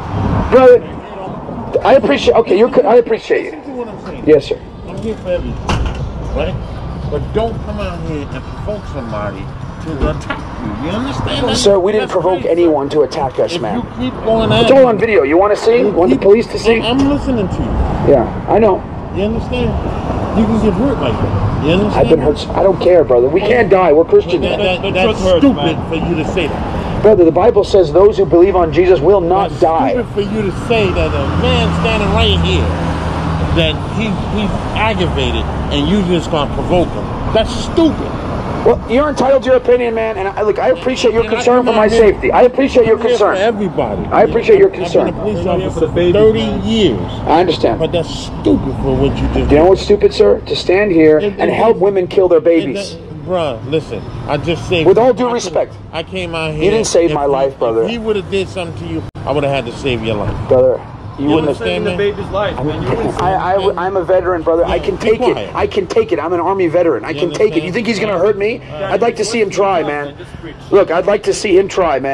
[SPEAKER 1] Brother, I appreciate, okay, you're, I appreciate you.
[SPEAKER 5] Listen to what I'm saying.
[SPEAKER 1] Yes, sir.
[SPEAKER 5] I'm here for everything, right? But don't come out here and provoke somebody to attack you. You understand that?
[SPEAKER 1] Sir, we didn't
[SPEAKER 5] That's
[SPEAKER 1] provoke
[SPEAKER 5] crazy.
[SPEAKER 1] anyone to attack us,
[SPEAKER 5] If
[SPEAKER 1] man.
[SPEAKER 5] you keep going at
[SPEAKER 1] It's all on video. You want to see? You want the police to see?
[SPEAKER 5] I'm listening to you.
[SPEAKER 1] Yeah, I know.
[SPEAKER 5] You understand? You can get hurt like that. You understand?
[SPEAKER 1] I've been hurt. I don't care, brother. We can't die. We're Christians.
[SPEAKER 5] That, that,
[SPEAKER 2] The
[SPEAKER 5] that's
[SPEAKER 2] truth hurts,
[SPEAKER 5] stupid
[SPEAKER 2] man.
[SPEAKER 5] for you to say that.
[SPEAKER 1] Brother, the Bible says those who believe on Jesus will not
[SPEAKER 5] That's
[SPEAKER 1] die.
[SPEAKER 5] stupid for you to say that a man standing right here, that he, he's aggravated and you just gonna provoke him. That's stupid.
[SPEAKER 1] Well, you're entitled to your opinion, man. And I, look, I appreciate your
[SPEAKER 5] And I
[SPEAKER 1] concern
[SPEAKER 5] come
[SPEAKER 1] for my
[SPEAKER 5] out here-
[SPEAKER 1] safety. I appreciate your
[SPEAKER 5] I'm here for
[SPEAKER 1] concern.
[SPEAKER 5] everybody.
[SPEAKER 1] I appreciate your
[SPEAKER 5] I've been
[SPEAKER 1] concern.
[SPEAKER 5] a police
[SPEAKER 2] I'm here
[SPEAKER 5] officer
[SPEAKER 2] for the
[SPEAKER 5] for
[SPEAKER 2] babies,
[SPEAKER 5] thirty
[SPEAKER 2] man.
[SPEAKER 5] years.
[SPEAKER 1] I understand.
[SPEAKER 5] But that's stupid for what you just
[SPEAKER 1] Do you know what's stupid, sir? To stand here
[SPEAKER 5] It-
[SPEAKER 1] and
[SPEAKER 5] it-
[SPEAKER 1] help women kill their
[SPEAKER 5] It-
[SPEAKER 1] babies.
[SPEAKER 5] that- Bruh, listen, I just saved
[SPEAKER 1] With
[SPEAKER 5] you.
[SPEAKER 1] all due
[SPEAKER 5] I
[SPEAKER 1] respect.
[SPEAKER 5] could- I came out here.
[SPEAKER 1] You didn't save
[SPEAKER 5] if
[SPEAKER 1] my
[SPEAKER 5] he-
[SPEAKER 1] life, brother.
[SPEAKER 5] If he would have did something to you, I would have had to save your life.
[SPEAKER 1] Brother, you
[SPEAKER 2] You
[SPEAKER 1] wouldn't
[SPEAKER 2] were
[SPEAKER 1] have...
[SPEAKER 2] saving the baby's life, man. You wouldn't
[SPEAKER 1] I, I, I'm a veteran, brother. I can
[SPEAKER 5] Be
[SPEAKER 1] take it.
[SPEAKER 5] quiet.
[SPEAKER 1] I can take it. I'm an Army veteran. I
[SPEAKER 5] You
[SPEAKER 1] can take it.
[SPEAKER 5] understand?
[SPEAKER 1] You think he's going to hurt me? I'd like to see him try, man. Look, I'd like to see him try, man.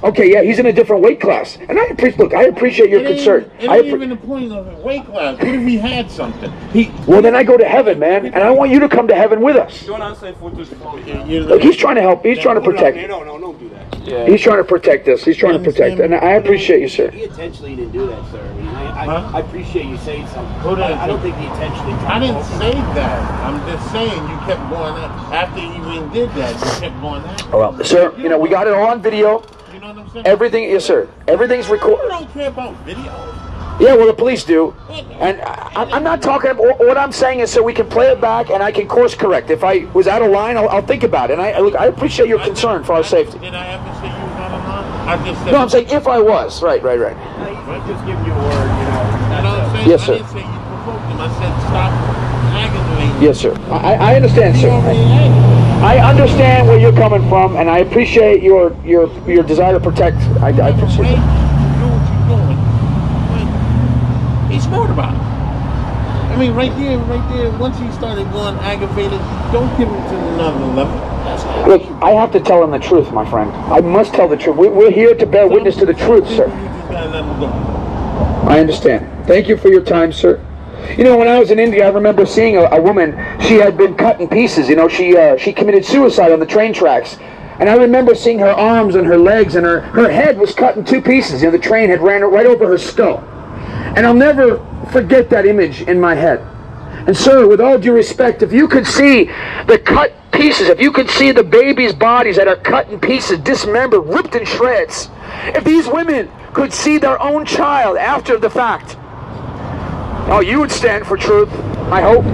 [SPEAKER 1] Okay, yeah, he's in a different weight class. And I appreciate, look, I appreciate your
[SPEAKER 5] it ain't,
[SPEAKER 1] concern.
[SPEAKER 5] It
[SPEAKER 1] I
[SPEAKER 5] ain't
[SPEAKER 1] appre-
[SPEAKER 5] even the point of a weight class. What if he had something? He,
[SPEAKER 1] well, then I go to heaven, man, and I want you to come to heaven with us. Look, he's trying to help. He's trying to protect.
[SPEAKER 2] No, no, don't do that.
[SPEAKER 1] Yeah. He's trying to protect us. He's trying to protect. And I appreciate you, sir.
[SPEAKER 2] He intentionally didn't do that, sir. I, mean, I, I,
[SPEAKER 5] Huh?
[SPEAKER 2] I appreciate you saying something. I, I don't think he intentionally tried
[SPEAKER 5] I didn't
[SPEAKER 2] to
[SPEAKER 5] say that. I'm just saying you kept going at, after you even did that, you kept going at.
[SPEAKER 1] Oh, well, sir, you know, we got it all on video.
[SPEAKER 5] You know what I'm saying?
[SPEAKER 1] Everything, yes, sir. Everything's
[SPEAKER 5] You
[SPEAKER 1] recorded.
[SPEAKER 5] don't care about video.
[SPEAKER 1] Yeah, well, the police do. And I, I'm not talking about, what I'm saying is so we can play it back and I can course correct. If I was out of line, I'll, I'll think about it. And I, look, I appreciate your concern for our safety.
[SPEAKER 5] Did I ever say you was out of line? I just said.
[SPEAKER 1] No, I'm saying if I was. Right, right, right.
[SPEAKER 2] No, he's just giving you a word, you know.
[SPEAKER 5] You know what I'm saying?
[SPEAKER 1] Yes,
[SPEAKER 5] I
[SPEAKER 1] sir.
[SPEAKER 5] didn't say you provoked him. I said stop aggravating.
[SPEAKER 1] Yes, sir. I, I understand,
[SPEAKER 5] He
[SPEAKER 1] sir.
[SPEAKER 5] already aggravated.
[SPEAKER 1] I understand where you're coming from, and I appreciate your your your desire to protect. I, I appreciate
[SPEAKER 5] Right?
[SPEAKER 1] it.
[SPEAKER 5] You do what you're doing. But he's smart about it. I mean, right there, right there, once he started going aggravated, don't give him to another level. That's all.
[SPEAKER 1] Look, I have to tell him the truth, my friend. I must tell the truth. We, we're here to bear witness to the truth, sir.
[SPEAKER 5] You just gotta let him go.
[SPEAKER 1] I understand. Thank you for your time, sir. You know, when I was in India, I remember seeing a, a woman. She had been cut in pieces. You know, she uh, she committed suicide on the train tracks. And I remember seeing her arms and her legs, and her, her head was cut in two pieces. You know, the train had ran right over her skull. And I'll never forget that image in my head. And sir, with all due respect, if you could see the cut pieces, if you could see the babies' bodies that are cut in pieces, dismembered, ripped in shreds, if these women could see their own child after the fact, oh, you would stand for truth, I hope.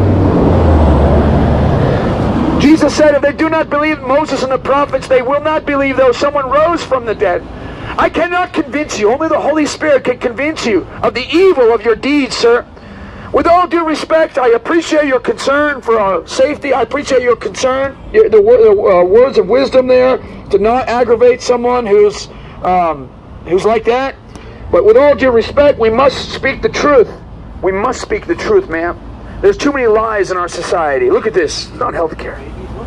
[SPEAKER 1] Jesus said, if they do not believe Moses and the prophets, they will not believe though someone rose from the dead. I cannot convince you. Only the Holy Spirit can convince you of the evil of your deeds, sir. With all due respect, I appreciate your concern for our safety. I appreciate your concern, your, the, the uh, words of wisdom there, to not aggravate someone who's um, who's like that. But with all due respect, we must speak the truth. We must speak the truth, ma'am. There's too many lies in our society. Look at this. Not healthcare.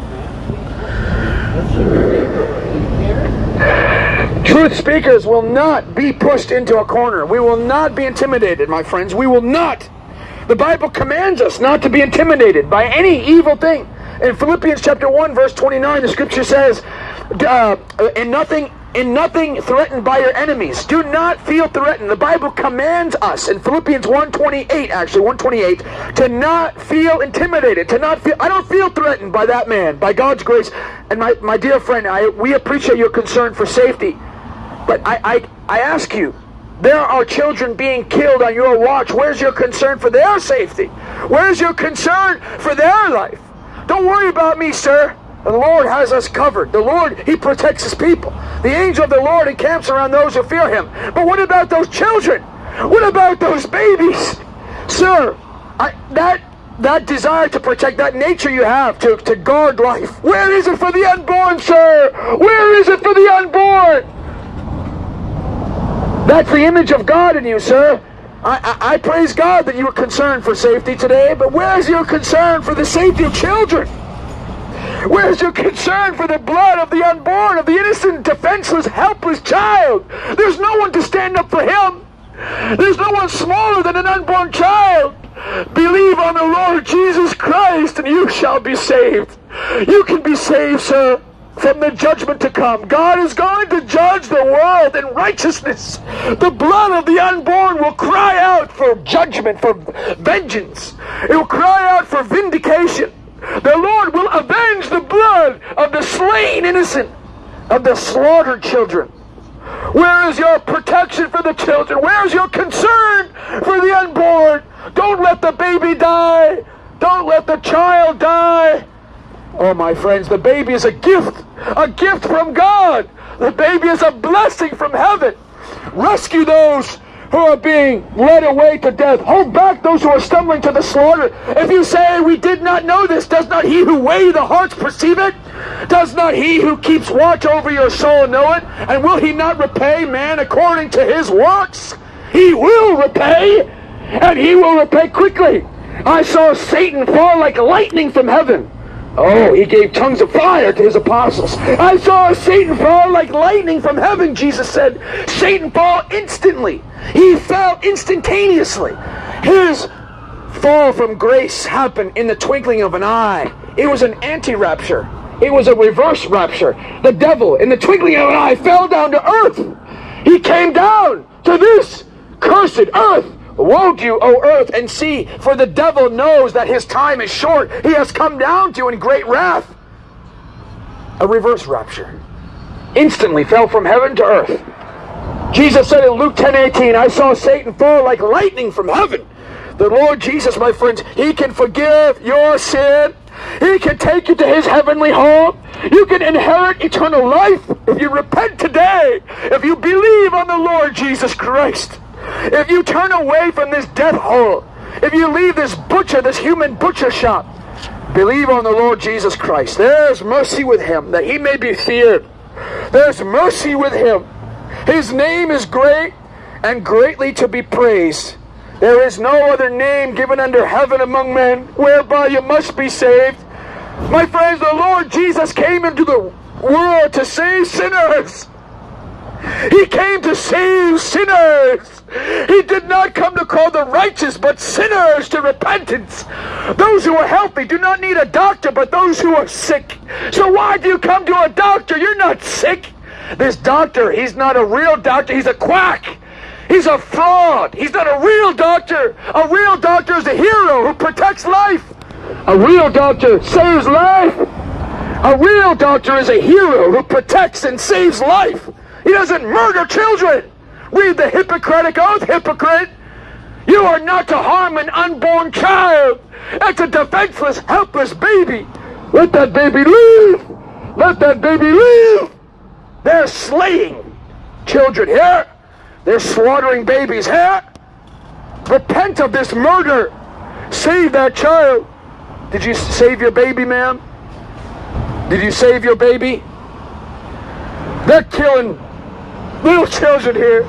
[SPEAKER 1] Truth speakers will not be pushed into a corner. We will not be intimidated, my friends. We will not. The Bible commands us not to be intimidated by any evil thing. In Philippians chapter one, verse twenty-nine, the scripture says, uh, in nothing in nothing threatened by your enemies. Do not feel threatened. The Bible commands us in Philippians one twenty-eight, actually one twenty-eight, to not feel intimidated, to not feel, I don't feel threatened by that man, by God's grace. And my, my dear friend, I, we appreciate your concern for safety. But I, I, I ask you, there are children being killed on your watch. Where's your concern for their safety? Where's your concern for their life? Don't worry about me, sir. The Lord has us covered. The Lord, He protects His people. The angel of the Lord encamps around those who fear Him. But what about those children? What about those babies? Sir, I, that that desire to protect, that nature you have to, to guard life, where is it for the unborn, sir? Where is it for the unborn? That's the image of God in you, sir. I, I, I praise God that you are concerned for safety today, but where's your concern for the safety of children? Where's your concern for the blood of the unborn, of the innocent, defenseless, helpless child? There's no one to stand up for him. There's no one smaller than an unborn child. Believe on the Lord Jesus Christ and you shall be saved. You can be saved, sir, from the judgment to come. God is going to judge the world in righteousness. The blood of the unborn will cry out for judgment, for vengeance. It will cry out for vindication. The Lord will avenge the blood of the slain innocent, of the slaughtered children. Where is your protection for the children? Where is your concern for the unborn? Don't let the baby die. Don't let the child die. Oh, my friends, the baby is a gift, a gift from God. The baby is a blessing from heaven. Rescue those who are being led away to death. Hold back those who are stumbling to the slaughter. If you say, we did not know this, does not He who weigh the hearts perceive it? Does not He who keeps watch over your soul know it? And will He not repay man according to his works? He will repay, and He will repay quickly. I saw Satan fall like lightning from heaven. Oh, he gave tongues of fire to his apostles. I saw Satan fall like lightning from heaven, Jesus said. Satan fall instantly. He fell instantaneously. His fall from grace happened in the twinkling of an eye. It was an anti-rapture. It was a reverse rapture. The devil, in the twinkling of an eye, fell down to earth. He came down to this cursed earth. Woe to you, O earth, and sea, for the devil knows that his time is short. He has come down to you in great wrath. A reverse rapture. Instantly fell from heaven to earth. Jesus said in Luke ten eighteen, I saw Satan fall like lightning from heaven. The Lord Jesus, my friends, he can forgive your sin. He can take you to his heavenly home. You can inherit eternal life if you repent today. If you believe on the Lord Jesus Christ. If you turn away from this death hole. If you leave this butcher, this human butcher shop. Believe on the Lord Jesus Christ. There's mercy with him, that he may be feared. There's mercy with him. His name is great and greatly to be praised. There is no other name given under heaven among men whereby you must be saved. My friends, the Lord Jesus came into the world to save sinners. He came to save sinners. He did not come to call the righteous, but sinners to repentance. Those who are healthy do not need a doctor, but those who are sick. So why do you come to a doctor? You're not sick. This doctor, he's not a real doctor. He's a quack. He's a fraud. He's not a real doctor. A real doctor is a hero who protects life. A real doctor saves life. A real doctor is a hero who protects and saves life. He doesn't murder children. Read the Hippocratic Oath, hypocrite. You are not to harm an unborn child. That's a defenseless, helpless baby. Let that baby live. Let that baby live. They're slaying children here. They're slaughtering babies here. Repent of this murder. Save that child. Did you save your baby, ma'am? Did you save your baby? They're killing little children here.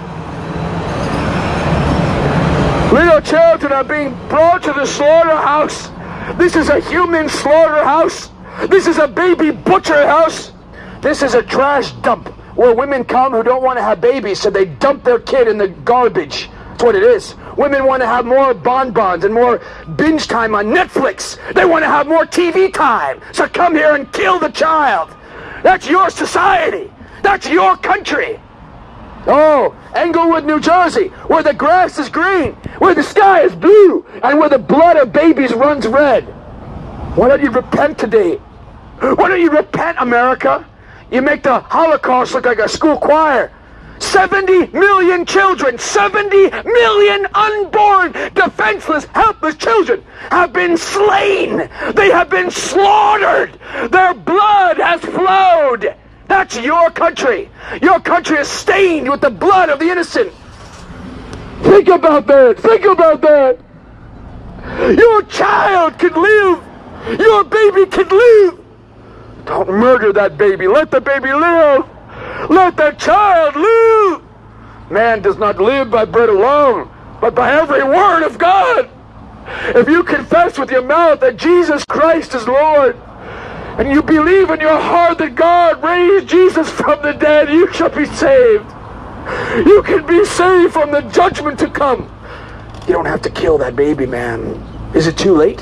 [SPEAKER 1] Little children are being brought to the slaughterhouse. This is a human slaughterhouse. This is a baby butcher house. This is a trash dump where women come who don't want to have babies, so they dump their kid in the garbage. That's what it is. Women want to have more bonbons and more binge time on Netflix. They want to have more T V time. So come here and kill the child. That's your society. That's your country. Oh, Englewood, New Jersey, where the grass is green, where the sky is blue, and where the blood of babies runs red. Why don't you repent today? Why don't you repent, America? You make the Holocaust look like a school choir. seventy million children, seventy million unborn, defenseless, helpless children have been slain. They have been slaughtered. Their blood has flowed. That's your country. Your country is stained with the blood of the innocent. Think about that. Think about that. Your child can live. Your baby can live. Don't murder that baby. Let the baby live. Let that child live. Man does not live by bread alone, but by every word of God. If you confess with your mouth that Jesus Christ is Lord, and you believe in your heart that God raised Jesus from the dead, you shall be saved. You can be saved from the judgment to come. You don't have to kill that baby, man. Is it too late?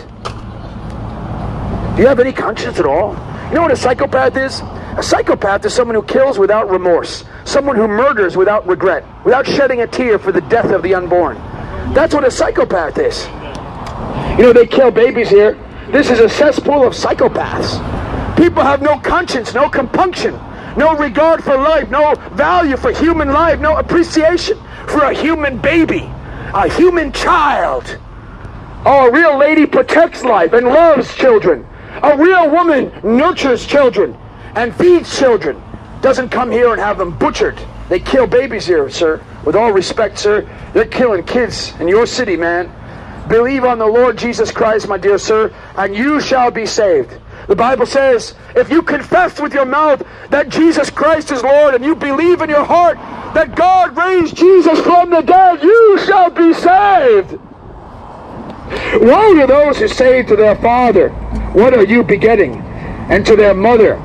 [SPEAKER 1] Do you have any conscience at all? You know what a psychopath is? A psychopath is someone who kills without remorse. Someone who murders without regret. Without shedding a tear for the death of the unborn. That's what a psychopath is. You know, they kill babies here. This is a cesspool of psychopaths. People have no conscience, no compunction, no regard for life, no value for human life, no appreciation for a human baby, a human child. Oh, a real lady protects life and loves children. A real woman nurtures children and feeds children. Doesn't come here and have them butchered. They kill babies here, sir. With all respect, sir, they're killing kids in your city, man. Believe on the Lord Jesus Christ, my dear sir, and you shall be saved. The Bible says, if you confess with your mouth that Jesus Christ is Lord, and you believe in your heart that God raised Jesus from the dead, you shall be saved. Woe to those who say to their father, what are you begetting? and to their mother.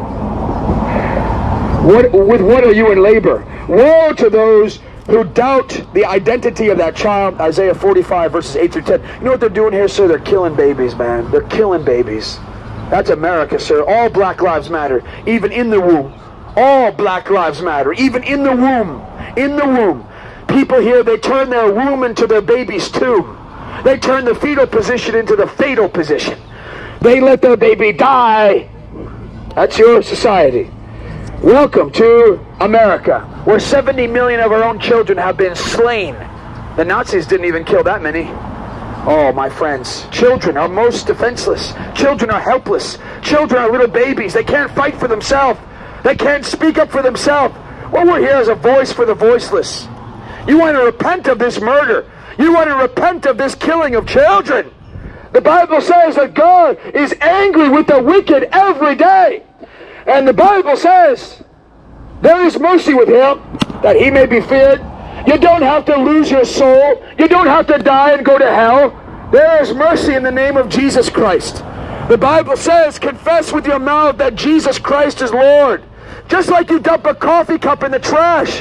[SPEAKER 1] What, with what are you in labor? Woe to those who doubt the identity of that child. Isaiah forty-five, verses eight through ten. You know what they're doing here, sir? They're killing babies, man. They're killing babies. That's America, sir. All black lives matter, even in the womb. All black lives matter, even in the womb. In the womb. People here, they turn their womb into their babies too. They turn the fetal position into the fatal position. They let their baby die. That's your society. Welcome to America, where seventy million of our own children have been slain. The Nazis didn't even kill that many. Oh, my friends, children are most defenseless. Children are helpless. Children are little babies. They can't fight for themselves. They can't speak up for themselves. What we're here is a voice for the voiceless. You want to repent of this murder. You want to repent of this killing of children. The Bible says that God is angry with the wicked every day. And the Bible says there is mercy with him, that he may be feared. You don't have to lose your soul. You don't have to die and go to hell. There is mercy in the name of Jesus Christ. The Bible says, confess with your mouth that Jesus Christ is Lord. Just like you dump a coffee cup in the trash.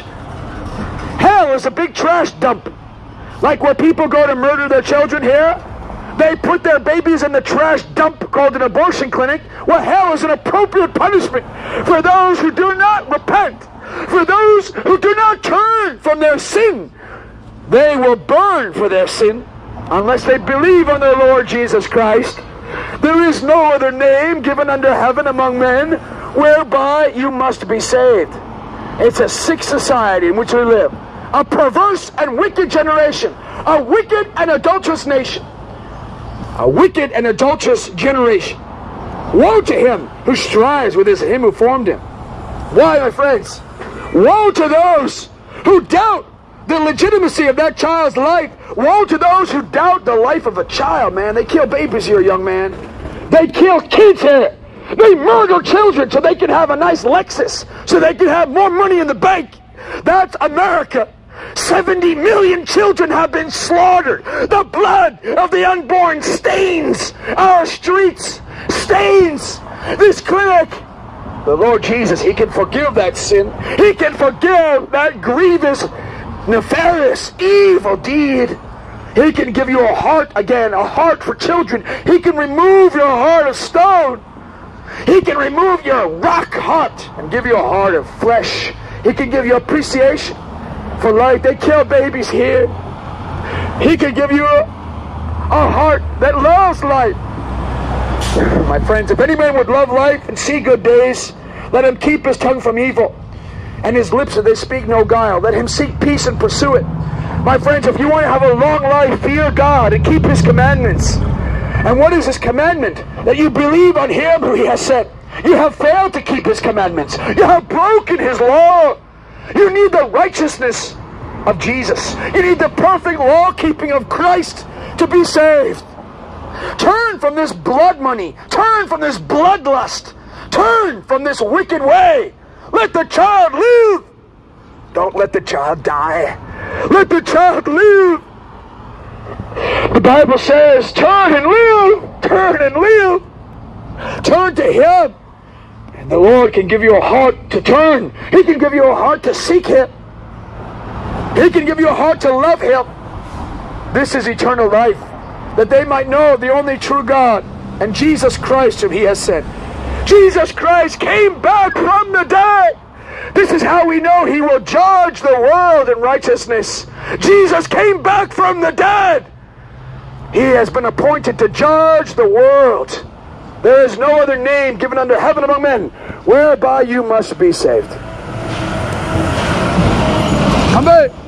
[SPEAKER 1] Hell is a big trash dump. Like where people go to murder their children here, they put their babies in the trash dump called an abortion clinic. Well, hell is an appropriate punishment for those who do not repent. For those who do not turn from their sin. They will burn for their sin unless they believe on their Lord Jesus Christ. There is no other name given under heaven among men whereby you must be saved. It's a sick society in which we live. A perverse and wicked generation. A wicked and adulterous nation. A wicked and adulterous generation. Woe to him who strives with his, him who formed him. Why, my friends? Woe to those who doubt the legitimacy of that child's life. Woe to those who doubt the life of a child, man. They kill babies here, young man. They kill kids here. They murder children so they can have a nice Lexus, so they can have more money in the bank. That's America. seventy million children have been slaughtered. The blood of the unborn stains our streets, stains this clinic. The Lord Jesus, he can forgive that sin. He can forgive that grievous, nefarious, evil deed. He can give you a heart again, a heart for children. He can remove your heart of stone. He can remove your rock heart and give you a heart of flesh. He can give you appreciation for life. They kill babies here. He can give you a, a heart that loves life. My friends, if any man would love life and see good days, let him keep his tongue from evil, and his lips that they speak no guile. Let him seek peace and pursue it. My friends, if you want to have a long life, fear God and keep his commandments. And what is his commandment? That you believe on him who he has sent. You have failed to keep his commandments. You have broken his law. You need the righteousness of Jesus. You need the perfect law-keeping of Christ to be saved. Turn from this blood money. Turn from this bloodlust. Turn from this wicked way. Let the child live. Don't let the child die. Let the child live. The Bible says, turn and live. Turn and live. Turn to him. And the Lord can give you a heart to turn. He can give you a heart to seek him. He can give you a heart to love him. This is eternal life, that they might know the only true God and Jesus Christ whom he has sent. Jesus Christ came back from the dead. This is how we know he will judge the world in righteousness. Jesus came back from the dead. He has been appointed to judge the world. There is no other name given under heaven among men whereby you must be saved. Amen.